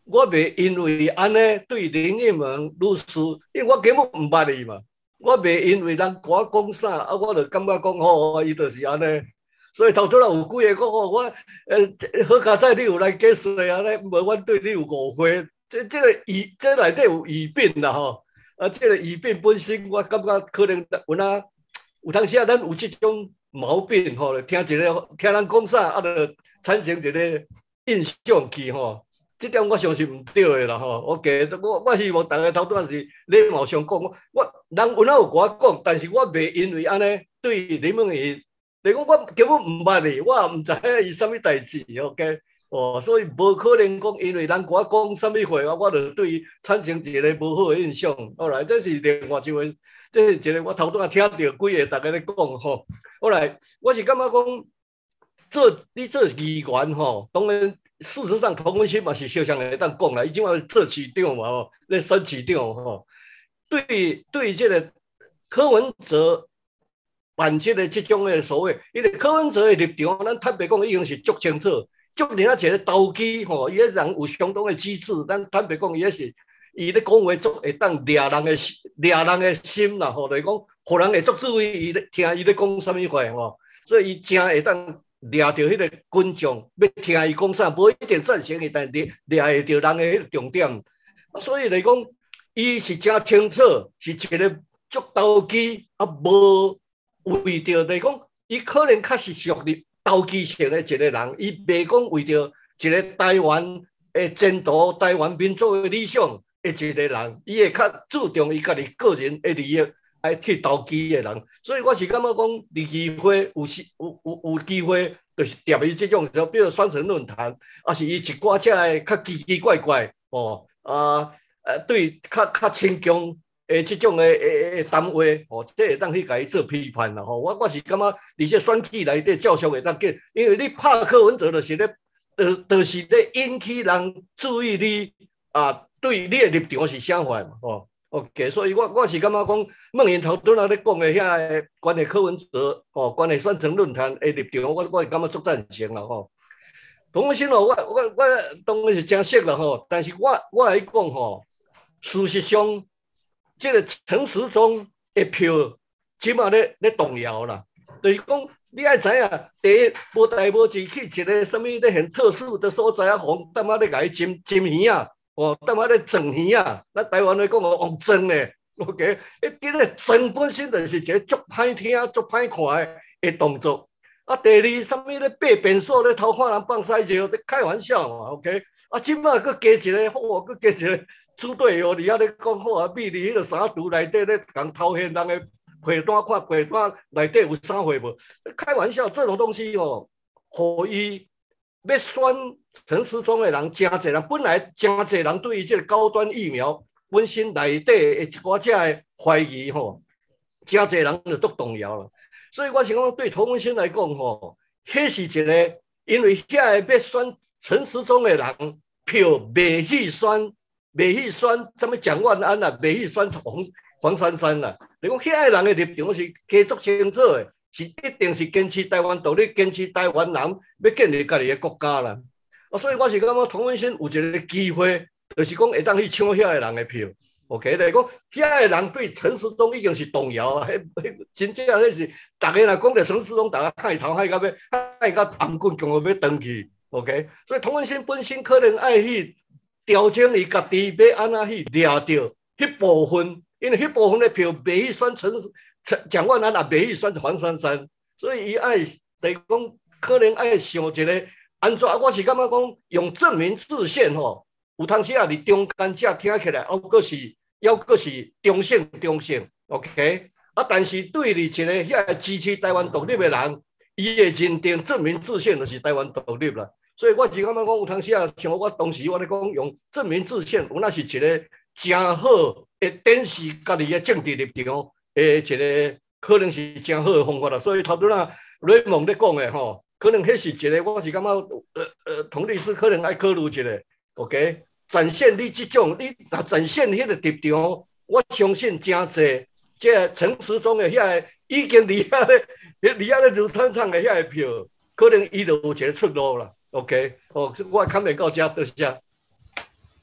我袂因为安尼对林义文律师，因为我根本唔捌伊嘛，我袂因为人甲我讲啥，啊，我就感觉讲吼，伊就是安尼。所以头拄仔有几个讲吼，我呃好佳哉你有来解释安尼，无阮对你有误会。这这个疑，这内底有疑病啦吼。啊，这个疑病本身，我感觉可能有哪有当时啊，咱有这种毛病吼，听一个听人讲啥，啊，就产生一个印象去吼。这点我相信唔对的啦吼。我给我我希望大家头拄仔是礼貌上讲，我我人有哪有甲我讲，但是我袂因为安尼对林梦怡，你讲我根本唔捌伊，我也唔知影伊啥物代志 ，OK。哦，所以无可能讲，因为人甲我讲啥物话，我就对伊产生一个无好的印象。后来这是另外一回，这是一个我头拄仔听到几个大家咧讲吼。后来我是感觉讲，做你做议员吼，当然事实上童文心嘛是小像会当讲啦，伊即马做市长嘛吼，咧选市长吼。对对，这个柯文哲办这个这种的所谓，因为柯文哲的立场，咱坦白讲已经是足清楚。足另外一个投机吼，伊个人有相当的机智，咱坦白讲，伊个是伊咧讲话足会当掠人的掠人的心啦吼，就是讲，互人会足注意伊咧听伊咧讲啥物话吼，所以伊真会当掠着迄个群众要听伊讲啥，无一定赞成伊，但掠掠会着人的迄个重点。所以来讲，伊是真清楚，是一个足投机啊，无为着来讲，伊可能确实属于投机性的一个人，伊袂讲为着一个台湾的前途、台湾民族的理想的一个人，伊会较注重伊家己个人的利益来去投机的人。所以我是感觉讲，立机会有时有有有机会，就是踮伊这种，就比如双城论坛，啊是伊一寡遮个较奇奇怪怪哦啊呃对较较亲共。诶，即种诶诶诶单位，吼，这会当去甲伊做批判啦，吼。我我是感觉，伫这选举内底照常会当见，因为你拍柯文哲就是咧，就就是咧引起人注意你啊，对你诶立场是啥货嘛，吼。OK， 所以我我是感觉讲，孟彦头拄仔咧讲诶遐关于柯文哲，吼，关于选城论坛诶立场，我我是感觉足赞成啦，吼。童文心哦，我我我当然是真熟啦，吼，但是我我来讲吼，事实上。这个陈时中的票，起码咧咧动摇啦。就是讲，你爱知影，第一无代无志去一个什么咧很特殊的所在啊，红淡仔咧甲伊浸浸鱼啊，哦，淡仔咧装鱼啊。咱台湾咧讲哦，用装咧 ，OK， 迄啲咧装本身就是一个足歹听、足歹看的动作。啊，第二，什么咧爬便所咧偷看人放屎尿，咧开玩笑嘛 ，OK。啊，即摆佫加一个，哦，佫加一个。猪队友，你遐咧讲好啊，秘伫迄个衫橱内底咧共偷现人的被单，看被单内底有啥货无？开玩笑，这种东西哦，互伊要选陈时中的人真侪人，本来真侪人对于这个高端疫苗本身内底的一寡只的怀疑吼，真侪人就足动摇了。所以我想讲，对童文心来讲吼，迄是一个，因为遐个要选陈时中的人票袂去选。袂去选什么蒋万安啦，袂去选黄黄珊珊啦。你讲遐个人的立场是加足清楚的，是一定是坚持台湾独立，坚持台湾人要建立家己的国家啦。啊，所以我是感觉童文心有一个机会，就是讲会当去抢遐个人的票。OK， 就是讲遐个人对陈时中已经是动摇啊，迄迄真正迄是大家若讲着陈时中，大家害头害到要害到红棍强要登去。OK， 所以童文心本身可能爱去。调整伊家己要安怎去掠着迄部分，因为迄部分的票袂去选陈陈蒋万安，也袂去选黄珊珊，所以伊爱来讲，可能爱想一个安怎？我是感觉讲用正名制宪吼，有当时啊伫中间遮听起来，还阁是还阁是中性中性 ，OK？ 啊，但是对你一个遐支持台湾独立的人，伊会认定正名制宪就是台湾独立啦。所以我是感觉讲，有当时啊，像我当时我咧讲用正名制宪，有那是一个真好会展示家己的政治立场诶，一个可能是真好的方法啦。所以头拄仔雷蒙咧讲的吼，可能迄是一个，我是感觉呃呃，童律师可能爱考虑一下 ，OK， 展现你这种，你若展现迄个立场，我相信真侪，这陈时中的遐个已经离遐咧，离遐咧如场场的遐个票，可能伊就有一个出路啦。OK， 哦，我看袂到遮，多谢。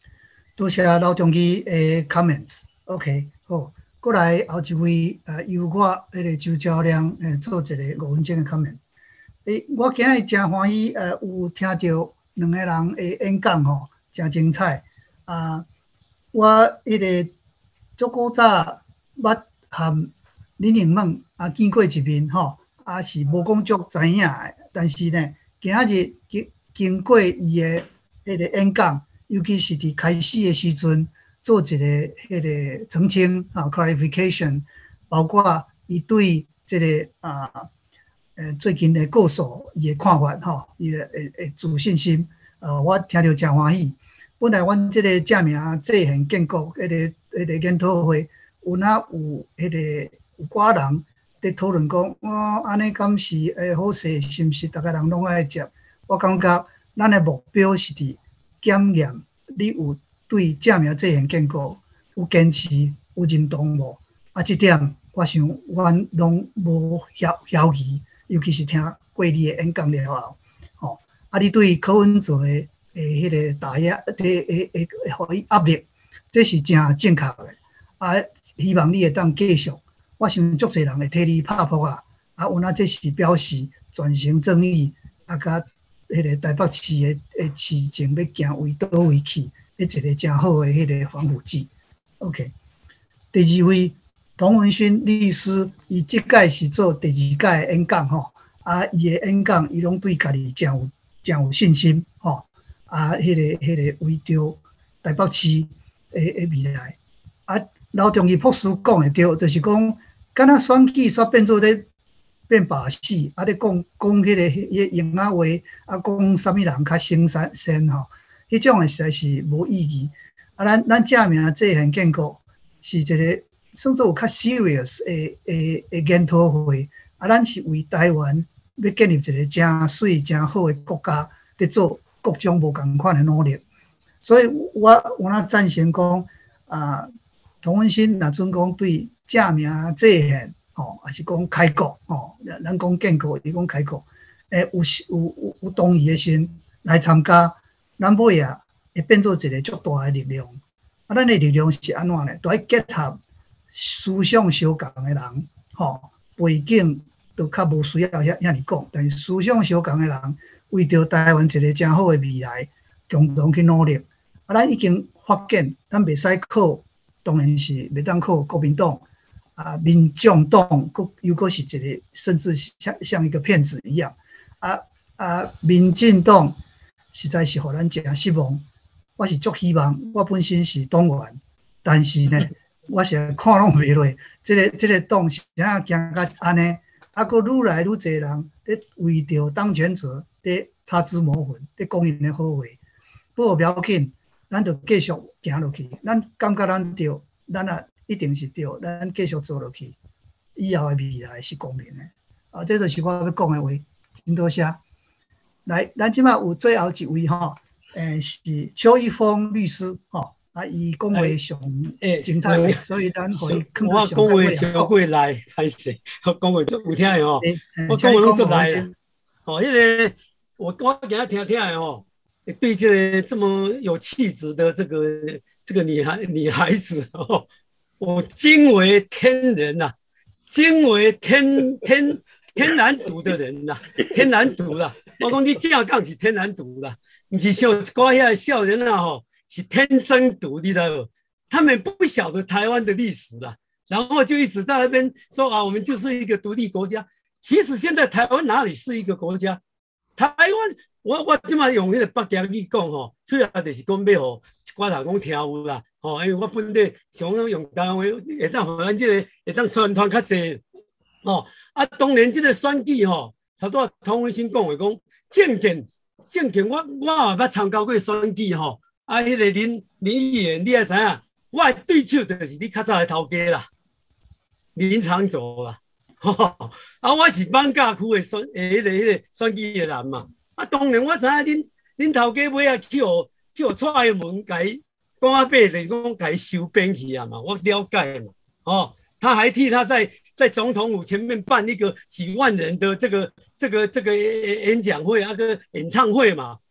多谢老中医的 comments。OK， 好，过来后一位呃由我迄个周教练诶做一个五分钟的 comment。诶，我今日真欢喜，呃，有听到两个人的演讲吼，真精彩。啊，我迄个足古早捌和林颖梦啊见过一面吼，啊是无讲足知影的，但是呢，今日经经过伊的迄个演讲，尤其是伫开始的时阵，做一个迄个澄清啊 clarification， 包括伊对即个啊。呃，最近的告诉伊的看法吼，伊的诶诶自信心，呃，我听到真欢喜。本来阮即个正名制限建国迄个迄个研讨会，有哪有迄个有寡人伫讨论讲，我安尼敢是诶好势，是毋是逐个人拢爱接？我感觉咱的目标是伫检验你有对正名制限建国有坚持、有认同无？啊，即点我想阮拢无晓晓疑。尤其是听过你的演讲了后，吼，啊，你对柯文哲的诶迄个打压，诶诶诶，互伊压力，这是真正确的。啊，希望你会当继续。我想足侪人会替你拍扑啊，啊，有哪这是表示转型正义，啊，甲迄个台北市的诶市政要行为倒位去，迄一个真好的迄个防腐剂。OK， 第二位。童文勋律师，伊即届是做第二届的演讲吼，啊，伊的演讲伊拢对家己真有真有信心吼，啊，迄、那个迄、那个为着台北市的的未来，啊，老中医博士讲的对，就是讲，敢若选举煞变做咧变把戏，啊，咧讲讲迄个迄用啊话，啊，讲啥物人较生产先吼，迄种的实在是无意义。啊，咱咱正名制限建国是一个。算做有较 serious 的的的研讨会，啊，咱是为台湾要建立一个真水、真好的国家，伫做各种无共款的努力。所以我我那赞成讲，啊，童文新若准讲对正名制限，吼，还是讲开国，吼，咱讲建国，伊讲开国，诶，有有有有同意的心来参加，咱尾啊会变做一个足大的力量。啊，咱的力量是安怎呢？都要结合。思想相共的人，吼，背景都较无需要遐遐尼讲，但是思想相共的人，为着台湾一个真好的未来，共同去努力。啊，咱已经发现，咱袂使靠，当然是袂当靠国民党啊、民众党，又阁是一个，甚至像像一个骗子一样。啊啊，民进党实在是互咱真失望。我是足希望，我本身是党员，但是呢。我是看拢袂落，即、這個即、這個党是怎樣行到安尼，啊，佫愈來愈濟人咧為着當權者咧擦脂抹粉，咧講因的好話，不過不要緊，咱就繼續行落去。咱感覺咱對，咱也一定是對，咱繼續做落去，以後的未來是光明的。啊，這就是我要講的話，真多謝。來，咱即馬有最後一位吼，誒是邱一峰律師吼。啊，伊講話上精彩，所以咱可以看到上。 我講話上過來，歹勢，我講話足有聽的吼，我講話攏足來啦。哦，迄個我我給他聽聽的吼，對這個這麼有氣質的這個這個女孩女孩子哦，我驚為天人呐、啊，驚為天天天然獨的人呐、啊，天然獨啦。我講你這樣講是天然獨啦，唔是像一寡遐少年啊吼。是天真獨，你知道不？他們不曉得台灣的歷史啦，然後就一直在那邊說啊，我們就是一個獨立國家。其實現在台灣哪裡是一個國家？台灣，我我今嘛用那個北京語講吼，主要就是講要互一寡人講聽有啦，吼，因為我本地想用台灣話，會當互咱這個會當宣傳較濟，哦，啊，當然這個選舉吼，差不多童文新講的講，政見政見，我我也捌參加過選舉吼。啊，迄、那個林林議員，你也知影，我的對手就是你較早的頭家啦，林長佐啦，吼、哦，啊，我是艋舺區的選，誒，迄個迄個選舉的人嘛。啊，當然我知影恁恁頭家尾啊去互去互蔡英文甲伊講啊白，就是講甲伊收編去啊嘛，我了解嘛。哦，他還替他在在總統府前面辦一個幾萬人的這個這個這個演講會啊個演唱會嘛。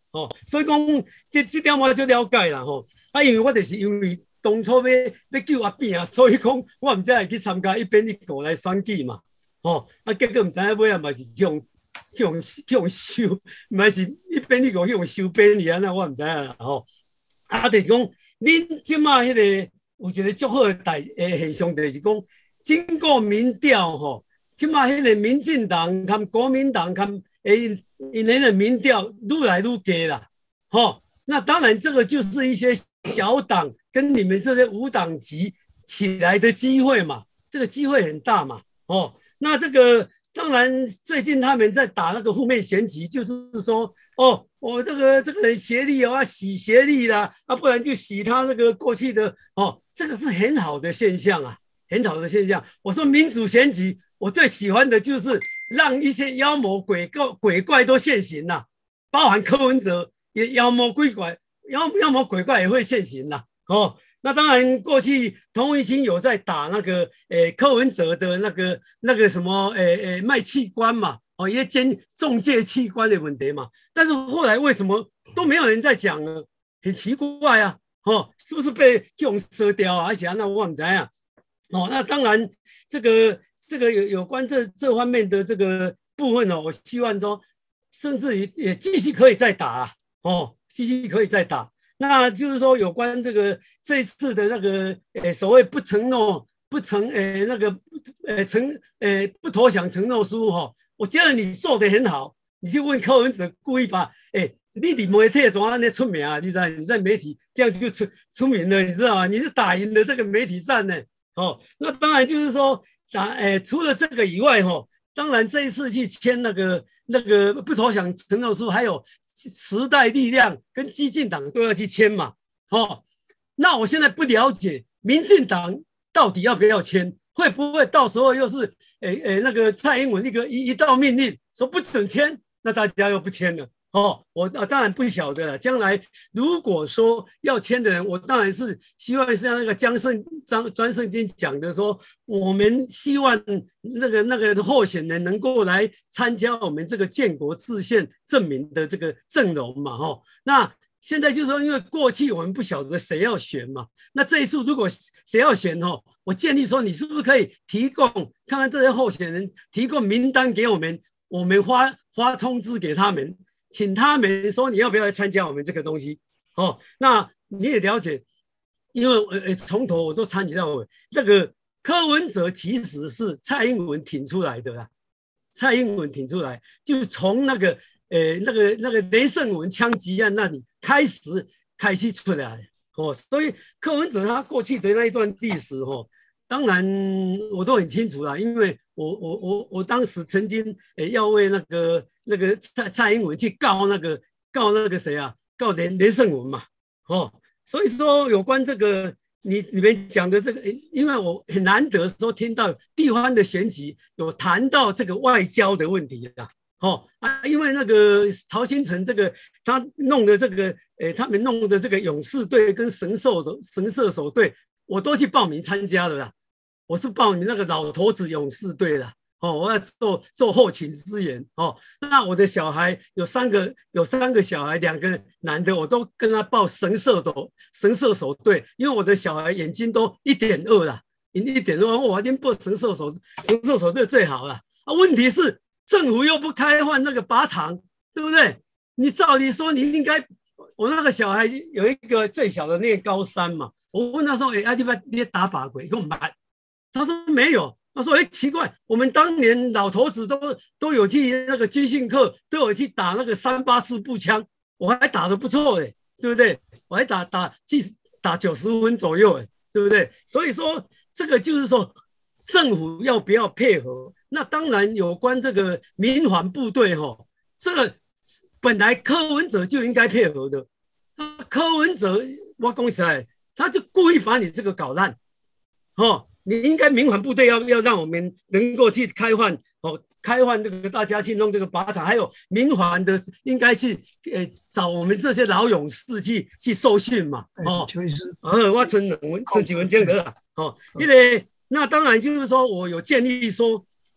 哦，所以讲这这点我就了解啦吼。啊，因为我就是因为当初要要救阿扁啊，所以讲我唔知会去参加一边一个来选举嘛，吼、哦，啊，结果唔知影尾啊嘛是去用去用去用收，唔係是一边一个去用收编去安那，我唔知影啦吼。啊，就是讲恁即马迄个有一个足好诶代诶现象，就是讲经过民调吼，即马迄个民进党跟国民党跟诶因因的民调愈来愈低啦，吼。那当然，这个就是一些小党跟你们这些无党籍起来的机会嘛，这个机会很大嘛，哦，那这个当然最近他们在打那个负面选举，就是说，哦，我、哦、这个这个人学历哦，要洗学历啦，啊，不然就洗他这个过去的，哦，这个是很好的现象啊，很好的现象。我说民主选举，我最喜欢的就是让一些妖魔鬼怪鬼怪都现形啦，包含柯文哲。也妖魔鬼怪，妖妖魔鬼怪也会现形啦。哦，那当然，过去童文清有在打那个诶柯文哲的那个那个什么诶诶卖器官嘛，哦，也兼中介器官的问题嘛。但是后来为什么都没有人在讲呢？很奇怪啊，哦，是不是被用射掉啊？而且那我唔知啊。哦，那当然，这个这个有有关这这方面的这个部分哦，我希望说，甚至于也继续可以再打啊。哦，继续可以再打，那就是说有关这个这一次的那个呃所谓不承诺、不承呃那个呃承呃不投降承诺书哈、哦，我觉得你做得很好，你去问柯文哲故意把哎你你媒体怎么那出名啊？你知道你在媒体这样就出出名了，你知道吗？你是打赢了这个媒体战呢。哦，那当然就是说打呃除了这个以外哈、哦，当然这一次去签那个那个不投降承诺书，还有。时代力量跟基进党都要去签嘛，哦，那我现在不了解民进党到底要不要签，会不会到时候又是诶诶那个蔡英文一个一一道命令说不准签，那大家又不签了，哦，我啊当然不晓得了。将来如果说要签的人，我当然是希望像那个江胜张专胜金讲的说，我们希望那个那个候选人能够来参加我们这个建国制宪证明的这个阵容嘛，吼。那现在就是说，因为过去我们不晓得谁要选嘛，那这一次如果谁要选吼，我建议说，你是不是可以提供看看这些候选人提供名单给我们，我们发发通知给他们。请他们说你要不要来参加我们这个东西哦？那你也了解，因为呃从头我都参与到尾。那个柯文哲其实是蔡英文挺出来的啦，蔡英文挺出来，就从那个呃那个那个雷胜文枪击案那里开始开始出来哦。所以柯文哲他过去的那一段历史哦，当然我都很清楚啦，因为我我我我当时曾经诶要为那个。那个蔡蔡英文去告那个告那个谁啊，告连连胜文嘛，哦，所以说有关这个你你们讲的这个，因为我很难得说听到地方的选举有谈到这个外交的问题的，哦啊，因为那个曹新成这个他弄的这个，诶，他们弄的这个勇士队跟神兽的神射手队，我都去报名参加了啦，我是报名那个老头子勇士队啦。哦，我要做做后勤支援哦。那我的小孩有三个，有三个小孩，两个男的，我都跟他报神射手神射手队，因为我的小孩眼睛都一点二了，一点二，我一定报神射手神射手队最好了。啊，问题是政府又不开放那个靶场，对不对？你照理说你应该，我那个小孩有一个最小的念高三嘛，我问他说，哎，阿弟爸，你打靶鬼，给我买，他说没有。他说：“哎，奇怪，我们当年老头子都都有去那个军训课，都有去打那个三八式步枪，我还打得不错哎，对不对？我还打打去打九十分左右哎，对不对？所以说这个就是说，政府要不要配合？那当然有关这个民防部队哈、哦，这个本来柯文哲就应该配合的。柯文哲我讲实在，他就故意把你这个搞烂，哦。”你应该民防部队要要让我们能够去开放哦，开放这个大家去弄这个靶场，还有民防的应该去呃找我们这些老勇士去去受训嘛，哦，呃，我存两文存几文这样的啦，哦，因为那当然就是说我有建议说，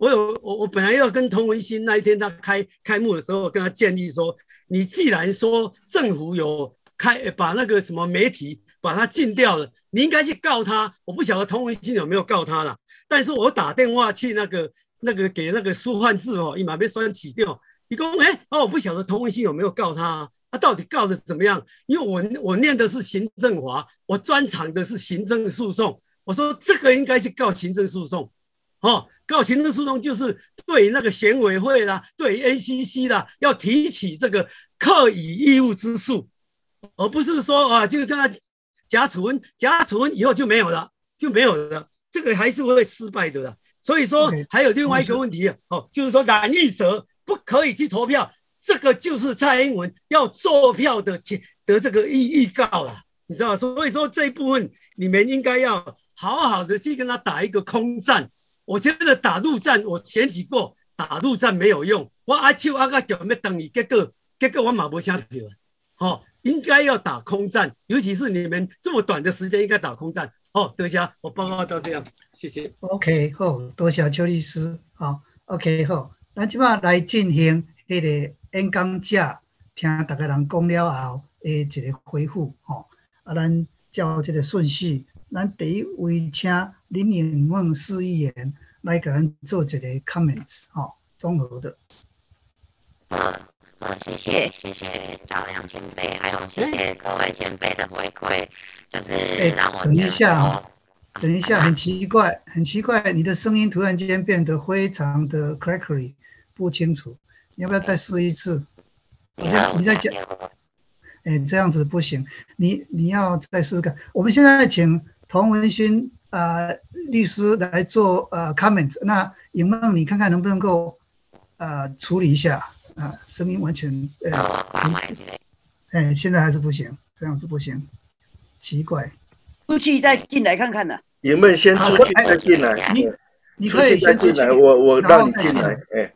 我有我我本来要跟童文新那一天他开开幕的时候，跟他建议说，你既然说政府有开把那个什么媒体把他禁掉了，你应该去告他。我不晓得童文新有没有告他啦，但是我打电话去那个那个给那个苏焕智哦，伊马被酸起掉，伊讲哎哦，我不晓得童文新有没有告他啊。他、啊、到底告的怎么样？因为我我念的是行政法，我专长的是行政诉讼。我说这个应该是告行政诉讼，哦，告行政诉讼就是对那个选委会啦，对 A C C 啦，要提起这个课以义务之诉，而不是说啊，就跟他假处分，假处分以后就没有了，就没有了，这个还是会失败的啦。所以说还有另外一个问题哦，就是说染疫者不可以去投票。这个就是蔡英文要做票的的这个预预告了，你知道吗？所以说这一部分你们应该要好好的去跟他打一个空战。我觉得打陆战，我选举过，打陆战没有用。我阿手阿个叫要等你，结果结果我嘛没啥票。哦，应该要打空战，尤其是你们这么短的时间，应该打空战。哦，多谢，我报告到这样，谢谢。 OK， 好，多谢邱律师。好 ，OK， 好，咱即摆来进行迄个演讲者听大家人讲了后的一个回复，吼、哦，啊，咱照这个顺序，咱第一位请林颖梦市议员来给咱做一个 comments， 吼、哦，综合的。 好，好，谢谢，谢谢赵亮前辈，还有谢谢各位前辈的回馈，就是让我等一下哈、 哦，等一下，很奇怪，很奇怪，你的声音突然间变得非常的 crackly， 不清楚。你要不要再试一次？你在你在讲，哎，这样子不行，你你要再试试看。我们现在请童文勋呃律师来做呃 comment， 那颖梦你看看能不能够呃处理一下啊、呃，声音完全呃，哎，现在还是不行，这样子不行，奇怪。 出去再进来看看呢、啊。 颖梦先出去再进来， 你你可以先进来，我我让你进来，哎。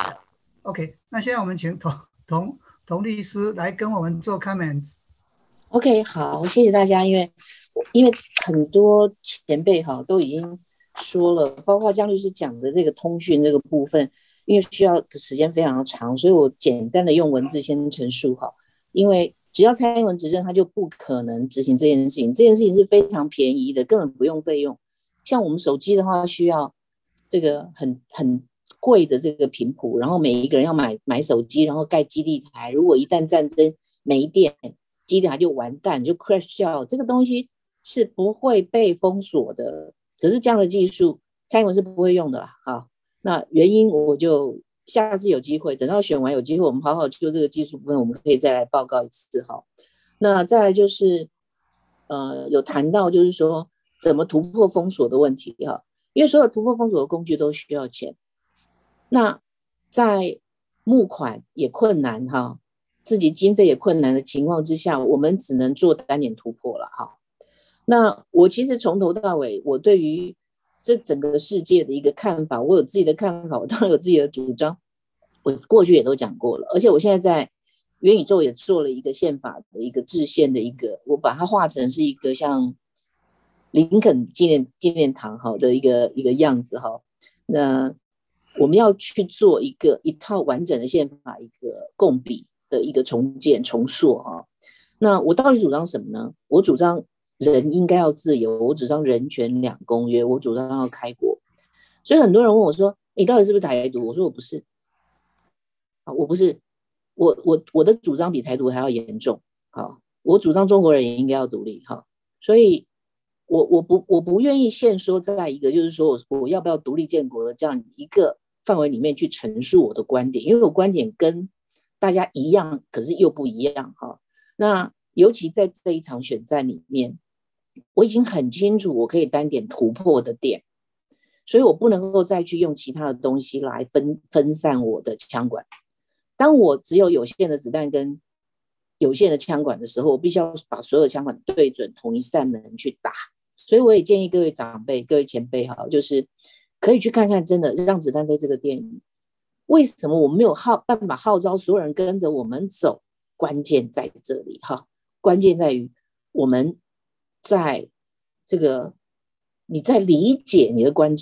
OK， 那现在我们请童童童律师来跟我们做 comments。OK， 好，谢谢大家，因为因为很多前辈哈都已经说了，包括江律师讲的这个通讯这个部分，因为需要的时间非常的长，所以我简单的用文字先陈述好。因为只要蔡英文执政，他就不可能执行这件事情，这件事情是非常便宜的，根本不用费用。像我们手机的话，需要这个很很。贵的这个频谱，然后每一个人要买买手机，然后盖基地台。如果一旦战争没电，基地台就完蛋，就 crash 掉。这个东西是不会被封锁的。可是这样的技术，蔡英文是不会用的啦。好，那原因我就下次有机会，等到选完有机会，我们好好就这个技术部分，我们可以再来报告一次。好，那再来就是呃有谈到就是说怎么突破封锁的问题哈，因为所有突破封锁的工具都需要钱。那在募款也困难哈，自己经费也困难的情况之下，我们只能做单点突破了哈。那我其实从头到尾，我对于这整个世界的一个看法，我有自己的看法，我当然有自己的主张，我过去也都讲过了，而且我现在在元宇宙也做了一个宪法的一个制宪的一个，我把它画成是一个像林肯纪念纪念堂好的一个一个样子哈。那我们要去做一个一套完整的宪法，一个共笔的一个重建重塑啊。那我到底主张什么呢？我主张人应该要自由，我主张人权两公约，我主张要开国。所以很多人问我说：“你到底是不是台独？”我说：“我不是。”啊，我不是，我我我的主张比台独还要严重。好，我主张中国人也应该要独立。好，所以。我我不我不愿意限缩在一个就是说我我要不要独立建国的这样一个范围里面去陈述我的观点，因为我观点跟大家一样，可是又不一样哈。那尤其在这一场选战里面，我已经很清楚我可以单点突破的点，所以我不能够再去用其他的东西来分分散我的枪管。当我只有有限的子弹跟有限的枪管的时候，我必须要把所有的枪管对准同一扇门去打。所以我也建议各位长辈、各位前辈哈，就是可以去看看真的《让子弹飞》这个电影。为什么我们没有号办法号召所有人跟着我们走？关键在这里哈，关键在于我们在这个你在理解你的观众，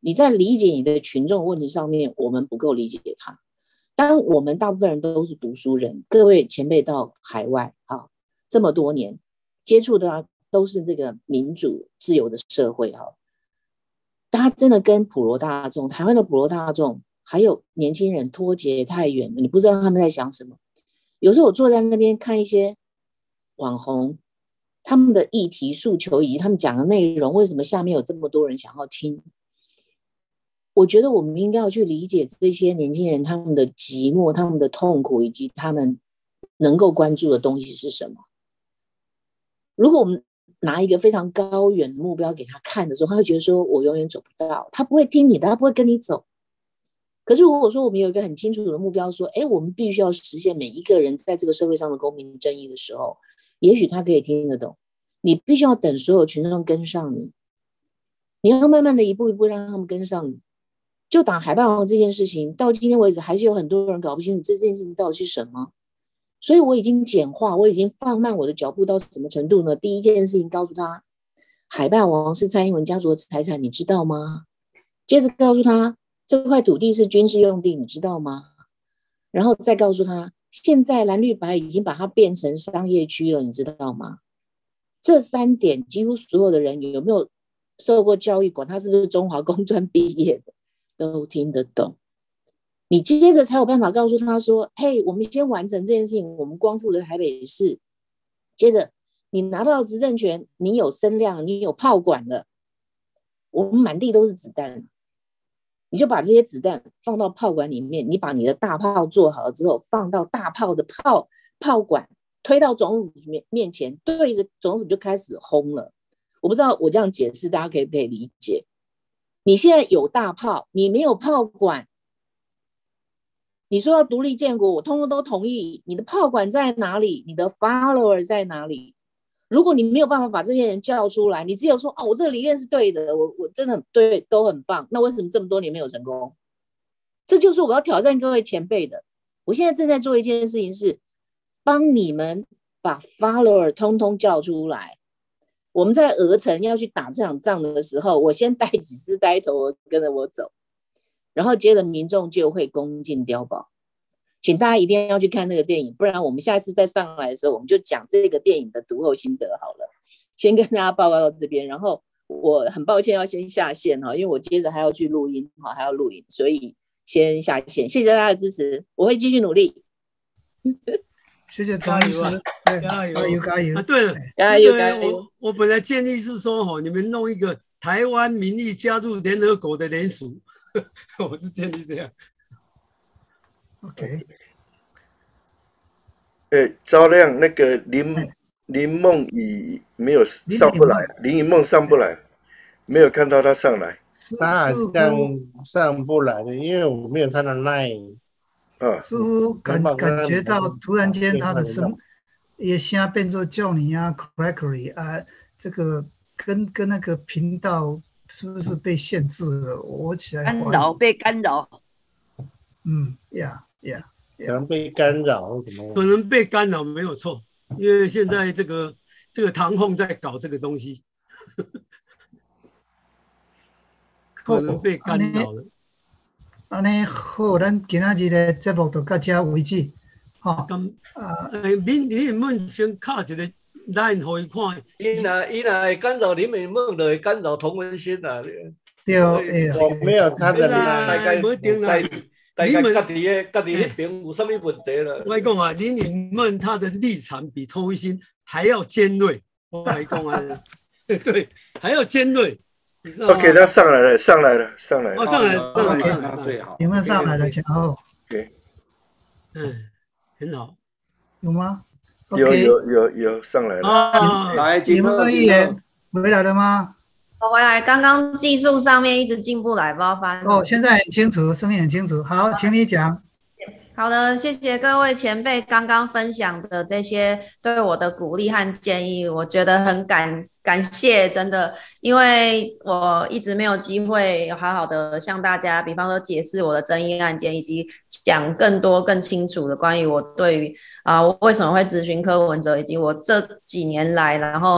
你在理解你的群众问题上面，我们不够理解他。当我们大部分人都是读书人，各位前辈到海外啊这么多年，接触的都是这个民主自由的社会哈，他真的跟普罗大众，台湾的普罗大众还有年轻人脱节太远了，你不知道他们在想什么。有时候我坐在那边看一些网红，他们的议题诉求以及他们讲的内容，为什么下面有这么多人想要听？我觉得我们应该要去理解这些年轻人他们的寂寞、他们的痛苦，以及他们能够关注的东西是什么。如果我们拿一个非常高远的目标给他看的时候，他会觉得说我永远走不到，他不会听你的，他不会跟你走。可是如果说我们有一个很清楚的目标，说哎，我们必须要实现每一个人在这个社会上的公平正义的时候，也许他可以听得懂。你必须要等所有群众跟上你，你要慢慢的一步一步让他们跟上你。就打海霸王这件事情到今天为止，还是有很多人搞不清楚这件事情到底是什么。所以我已经简化，我已经放慢我的脚步到什么程度呢？第一件事情告诉他，海霸王是蔡英文家族的财产，你知道吗？接着告诉他，这块土地是军事用地，你知道吗？然后再告诉他，现在蓝绿白已经把它变成商业区了，你知道吗？这三点几乎所有的人有没有受过教育，管他是不是中华工专毕业的，都听得懂。你接着才有办法告诉他说，嘿，我们先完成这件事情，我们光复了台北市，接着你拿到执政权，你有声量，你有炮管了，我们满地都是子弹，你就把这些子弹放到炮管里面，你把你的大炮做好了之后，放到大炮的炮炮管，推到总统面面前，对着总统就开始轰了。我不知道我这样解释大家可以不可以理解？你现在有大炮，你没有炮管，你说要独立建国，我通通都同意。你的炮管在哪里？你的 follower 在哪里？如果你没有办法把这些人叫出来，你只有说哦，我这个理念是对的，我我真的很对，都很棒，那为什么这么多年没有成功？这就是我要挑战各位前辈的。我现在正在做一件事情是，帮你们把 follower 通通叫出来。我们在鹅城要去打这场仗的时候，我先带几只呆头跟着我走，然后接着民众就会恭敬碉堡。请大家一定要去看那个电影，不然我们下次再上来的时候，我们就讲这个电影的读后心得好了。先跟大家报告到这边，然后我很抱歉要先下线哈，因为我接着还要去录音哈，还要录影，所以先下线。谢谢大家的支持，我会继续努力。 谢谢唐律师， 加油加油加油！ 啊，对了， 加油加油！ 我我本来建议是说哈，你们弄一个台湾民意加入联合国的联署，我是建议这样。 OK。 诶，赵亮，那个林林梦怡没有上不来，林怡梦上不来，没有看到他上来。 他好像上不来的，因为我没有看到那。 啊， 似乎感感觉到突然间他的声，也声变作 Johnny 啊 ，Crackery 啊，这个跟跟那个频道是不是被限制了？我起来干扰被干扰。 嗯呀呀， 可能被干扰什么？ 可能被干扰没有错，因为现在这个这个唐凤在搞这个东西，可能被干扰了。 安尼好，咱今仔日的节目就到这为止，吼。 咁啊，诶，恁恁们先敲一个 line 互伊看。 伊若伊若会干扰林美梦，就会干扰童文心啦。 对，诶， 我没有他的 line，无定啦。 大家家己的家己迄边有啥物问题啦？ 我讲啊，林颖梦他的立场比童文心还要尖锐。我来讲啊，对，还要尖锐。 OK， 他上来了，上来了，上来了。 哦，上来了，上来了， 最好。 有没有上来了？前后。 对。 嗯，很好。 有吗？ 有有有有上来了。 啊， 来， 你们的议员回来了吗？ 我回来，刚刚技术上面一直进不来，不知道发生。 哦，现在很清楚，声音很清楚。好，请你讲。 好的，谢谢各位前辈刚刚分享的这些对我的鼓励和建议，我觉得很感感谢，真的，因为我一直没有机会好好的向大家，比方说解释我的争议案件，以及讲更多更清楚的关于我对于啊、呃、我为什么会咨询柯文哲，以及我这几年来，然后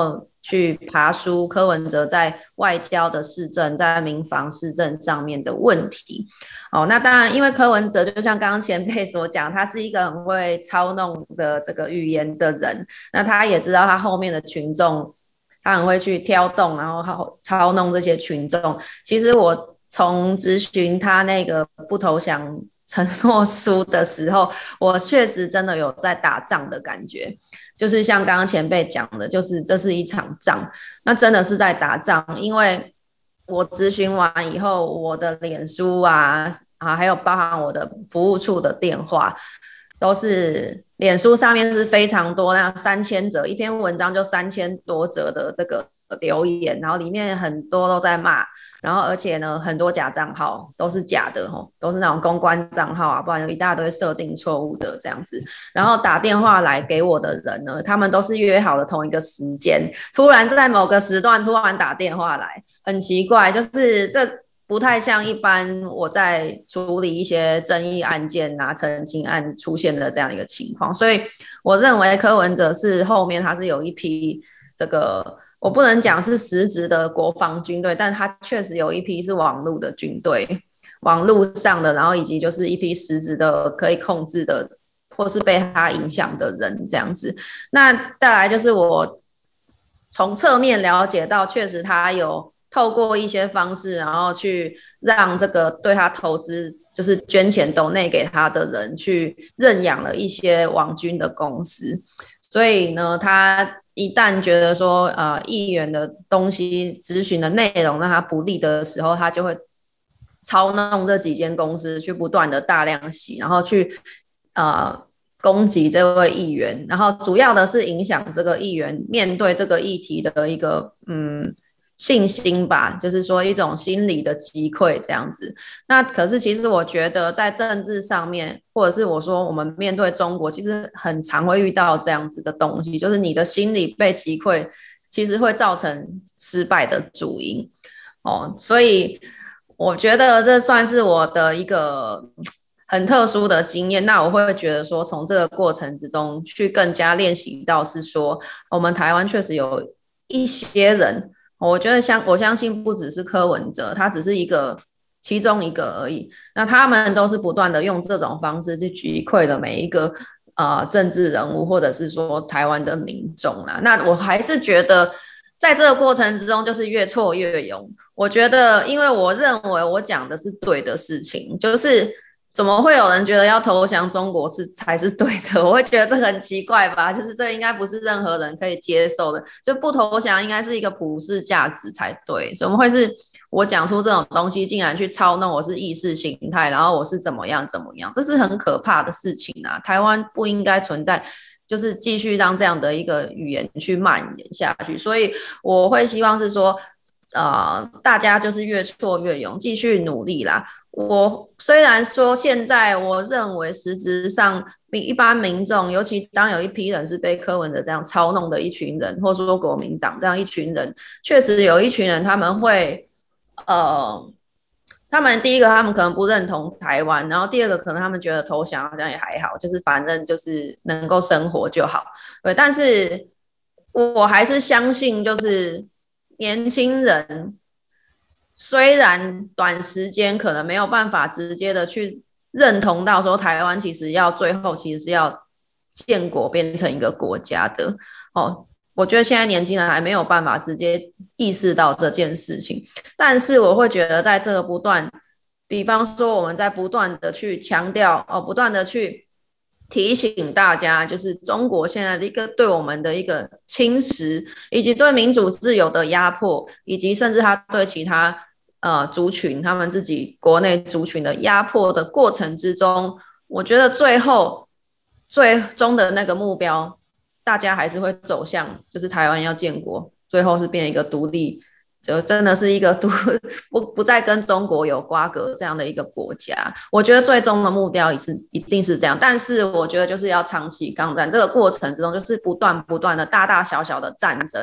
去爬梳柯文哲在外交的市政、在民防市政上面的问题。哦，那当然，因为柯文哲就像刚刚前辈所讲，他是一个很会操弄的这个语言的人，那他也知道他后面的群众，他很会去挑动，然后操弄这些群众。其实我从咨询他那个不投降承诺书的时候，我确实真的有在打仗的感觉，就是像刚刚前辈讲的，就是这是一场仗，那真的是在打仗。因为我咨询完以后，我的脸书啊啊，还有包含我的服务处的电话，都是脸书上面是非常多，那三千则一篇文章就三千多则的这个留言，然后里面很多都在骂，然后而且呢很多假账号都是假的吼，都是那种公关账号啊，不然有一大堆设定错误的这样子。然后打电话来给我的人呢，他们都是约好了同一个时间，突然在某个时段突然打电话来，很奇怪，就是这不太像一般我在处理一些争议案件啊、澄清案出现的这样一个情况。所以我认为柯文哲是后面他是有一批这个，我不能讲是实质的国防军队，但他确实有一批是网络的军队，网络上的，然后以及就是一批实质的可以控制的或是被他影响的人这样子。那再来就是我从侧面了解到，确实他有透过一些方式，然后去让这个对他投资就是捐钱抖内给他的人去认养了一些网军的公司。所以呢，他一旦觉得说呃议员的东西咨询的内容让他不利的时候，他就会操弄这几间公司去不断的大量洗，然后去呃攻击这位议员，然后主要的是影响这个议员面对这个议题的一个嗯信心吧，就是说一种心理的击溃这样子。那可是其实我觉得在政治上面，或者是我说我们面对中国，其实很常会遇到这样子的东西，就是你的心理被击溃，其实会造成失败的主因哦。所以我觉得这算是我的一个很特殊的经验。那我会觉得说，从这个过程之中去更加练习到是说，我们台湾确实有一些人，我觉得相我相信不只是柯文哲，他只是一个其中一个而已。那他们都是不断的用这种方式去击溃了每一个呃政治人物，或者是说台湾的民众啦。那我还是觉得在这个过程之中，就是越挫越勇。我觉得，因为我认为我讲的是对的事情，就是怎么会有人觉得要投降中国是才是对的？我会觉得这很奇怪吧，就是这应该不是任何人可以接受的，就不投降应该是一个普世价值才对，怎么会是我讲出这种东西竟然去操弄我是意识形态，然后我是怎么样怎么样，这是很可怕的事情啊！台湾不应该存在就是继续让这样的一个语言去蔓延下去，所以我会希望是说呃，大家就是越挫越勇，继续努力啦。我虽然说现在我认为实质上一般民众，尤其当有一批人是被柯文哲这样操弄的一群人，或者说国民党这样一群人，确实有一群人他们会呃，他们第一个他们可能不认同台湾，然后第二个可能他们觉得投降好像也还好，就是反正就是能够生活就好。对，但是我还是相信就是年轻人虽然短时间可能没有办法直接的去认同到说台湾其实要最后其实是要建国变成一个国家的哦，我觉得现在年轻人还没有办法直接意识到这件事情，但是我会觉得在这个不断，比方说我们在不断的去强调哦，不断的去提醒大家，就是中国现在的一个对我们的一个侵蚀，以及对民主自由的压迫，以及甚至他对其他呃族群他们自己国内族群的压迫的过程之中，我觉得最后最终的那个目标，大家还是会走向就是台湾要建国，最后是变一个独立，就真的是一个独不不再跟中国有瓜葛这样的一个国家。我觉得最终的目标也是一定是这样，但是我觉得就是要长期抗战，这个过程之中就是不断不断的大大小小的战争，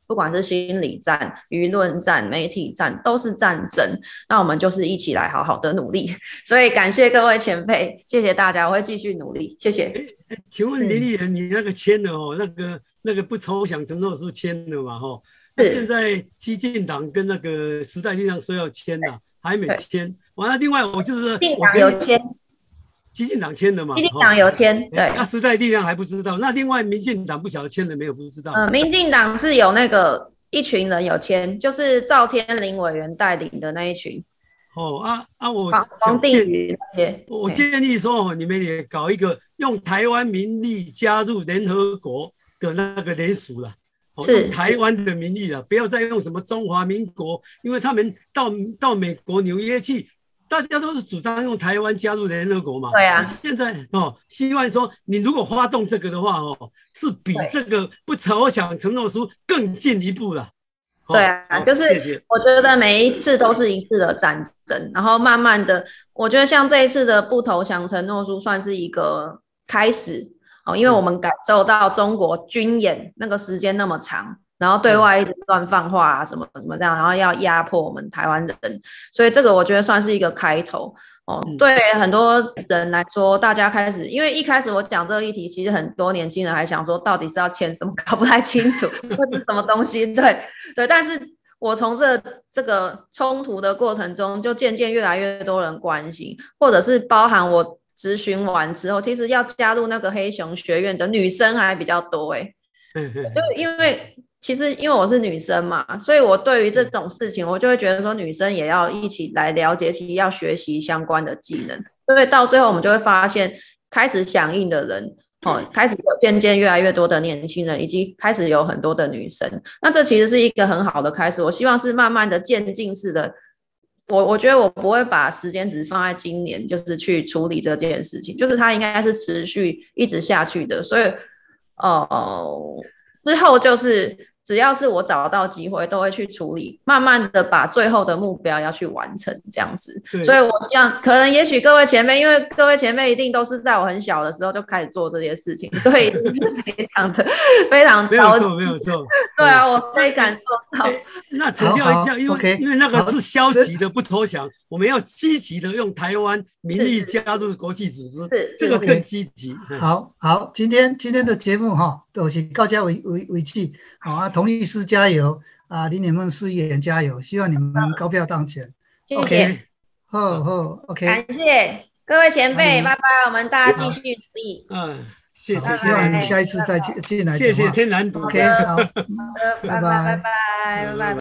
不管是心理战、舆论战、媒体战，都是战争。那我们就是一起来好好的努力。所以感谢各位前辈，谢谢大家，我会继续努力，谢谢。 请问林议员，你那个签了哦，那个那个不投降承诺书签了嘛？哈，现在激进党跟那个时代力量说要签了，还没签。完了，另外我就是激进党有签。 激进党签的嘛？ 激进党有签，对。 那时代力量还不知道，那另外民进党不晓得签了没有？不知道。 呃，民进党是有那个一群人有签，就是赵天麟委员带领的那一群。 哦啊啊！我黄定宇那些， 我建议说，你们也搞一个用台湾民力加入联合国的那个联署了。是用台湾的名义了，不要再用什么中华民国，因为他们到到美国纽约去。大家都是主张用台湾加入联合国嘛？ 对啊。 现在哦，希望说你如果发动这个的话哦，是比这个不投降承诺书更进一步了。 哦、对啊，就是我觉得每一次都是一次的战争，然后慢慢的，我觉得像这一次的不投降承诺书算是一个开始哦，因为我们感受到中国军演那个时间那么长。然后对外一直乱放话啊，什么什么这样，然后要压迫我们台湾人，所以这个我觉得算是一个开头哦。对很多人来说，大家开始，因为一开始我讲这个议题，其实很多年轻人还想说，到底是要签什么，搞不太清楚，或是什么东西，对对。但是我从这这个冲突的过程中，就渐渐越来越多人关心，或者是包含我咨询完之后，其实要加入那个黑熊学院的女生还比较多哎、欸，就因为。其实因为我是女生嘛，所以我对于这种事情，我就会觉得说女生也要一起来了解，其实要学习相关的技能。所以到最后我们就会发现，开始响应的人，哦，开始有渐渐越来越多的年轻人，以及开始有很多的女生。那这其实是一个很好的开始。我希望是慢慢的渐进式的。我我觉得我不会把时间只放在今年，就是去处理这件事情，就是它应该是持续一直下去的。所以，呃。之后就是只要是我找到机会都会去处理，慢慢的把最后的目标要去完成这样子。所以我希望可能也许各位前辈，因为各位前辈一定都是在我很小的时候就开始做这些事情，所以非常的非常着急。 没有错，没有错。 对啊，我可以感受到。 欸、那请教一下，因为、okay, 因为那个是消极的不投降，我们要积极的用台湾民力加入国际组织，这个更积极。 好好，今天今天的节目哈，都是到这为为为止。好啊，童律师加油啊，林乃梦市议员加油，希望你们高票当选。 谢谢。 OK， 好好 ，OK。 感谢各位前辈，拜拜，我们大家继续努力。 嗯，谢谢。 希望你下一次再进进来。 谢谢天蓝。 OK， 好， 拜拜拜拜拜拜。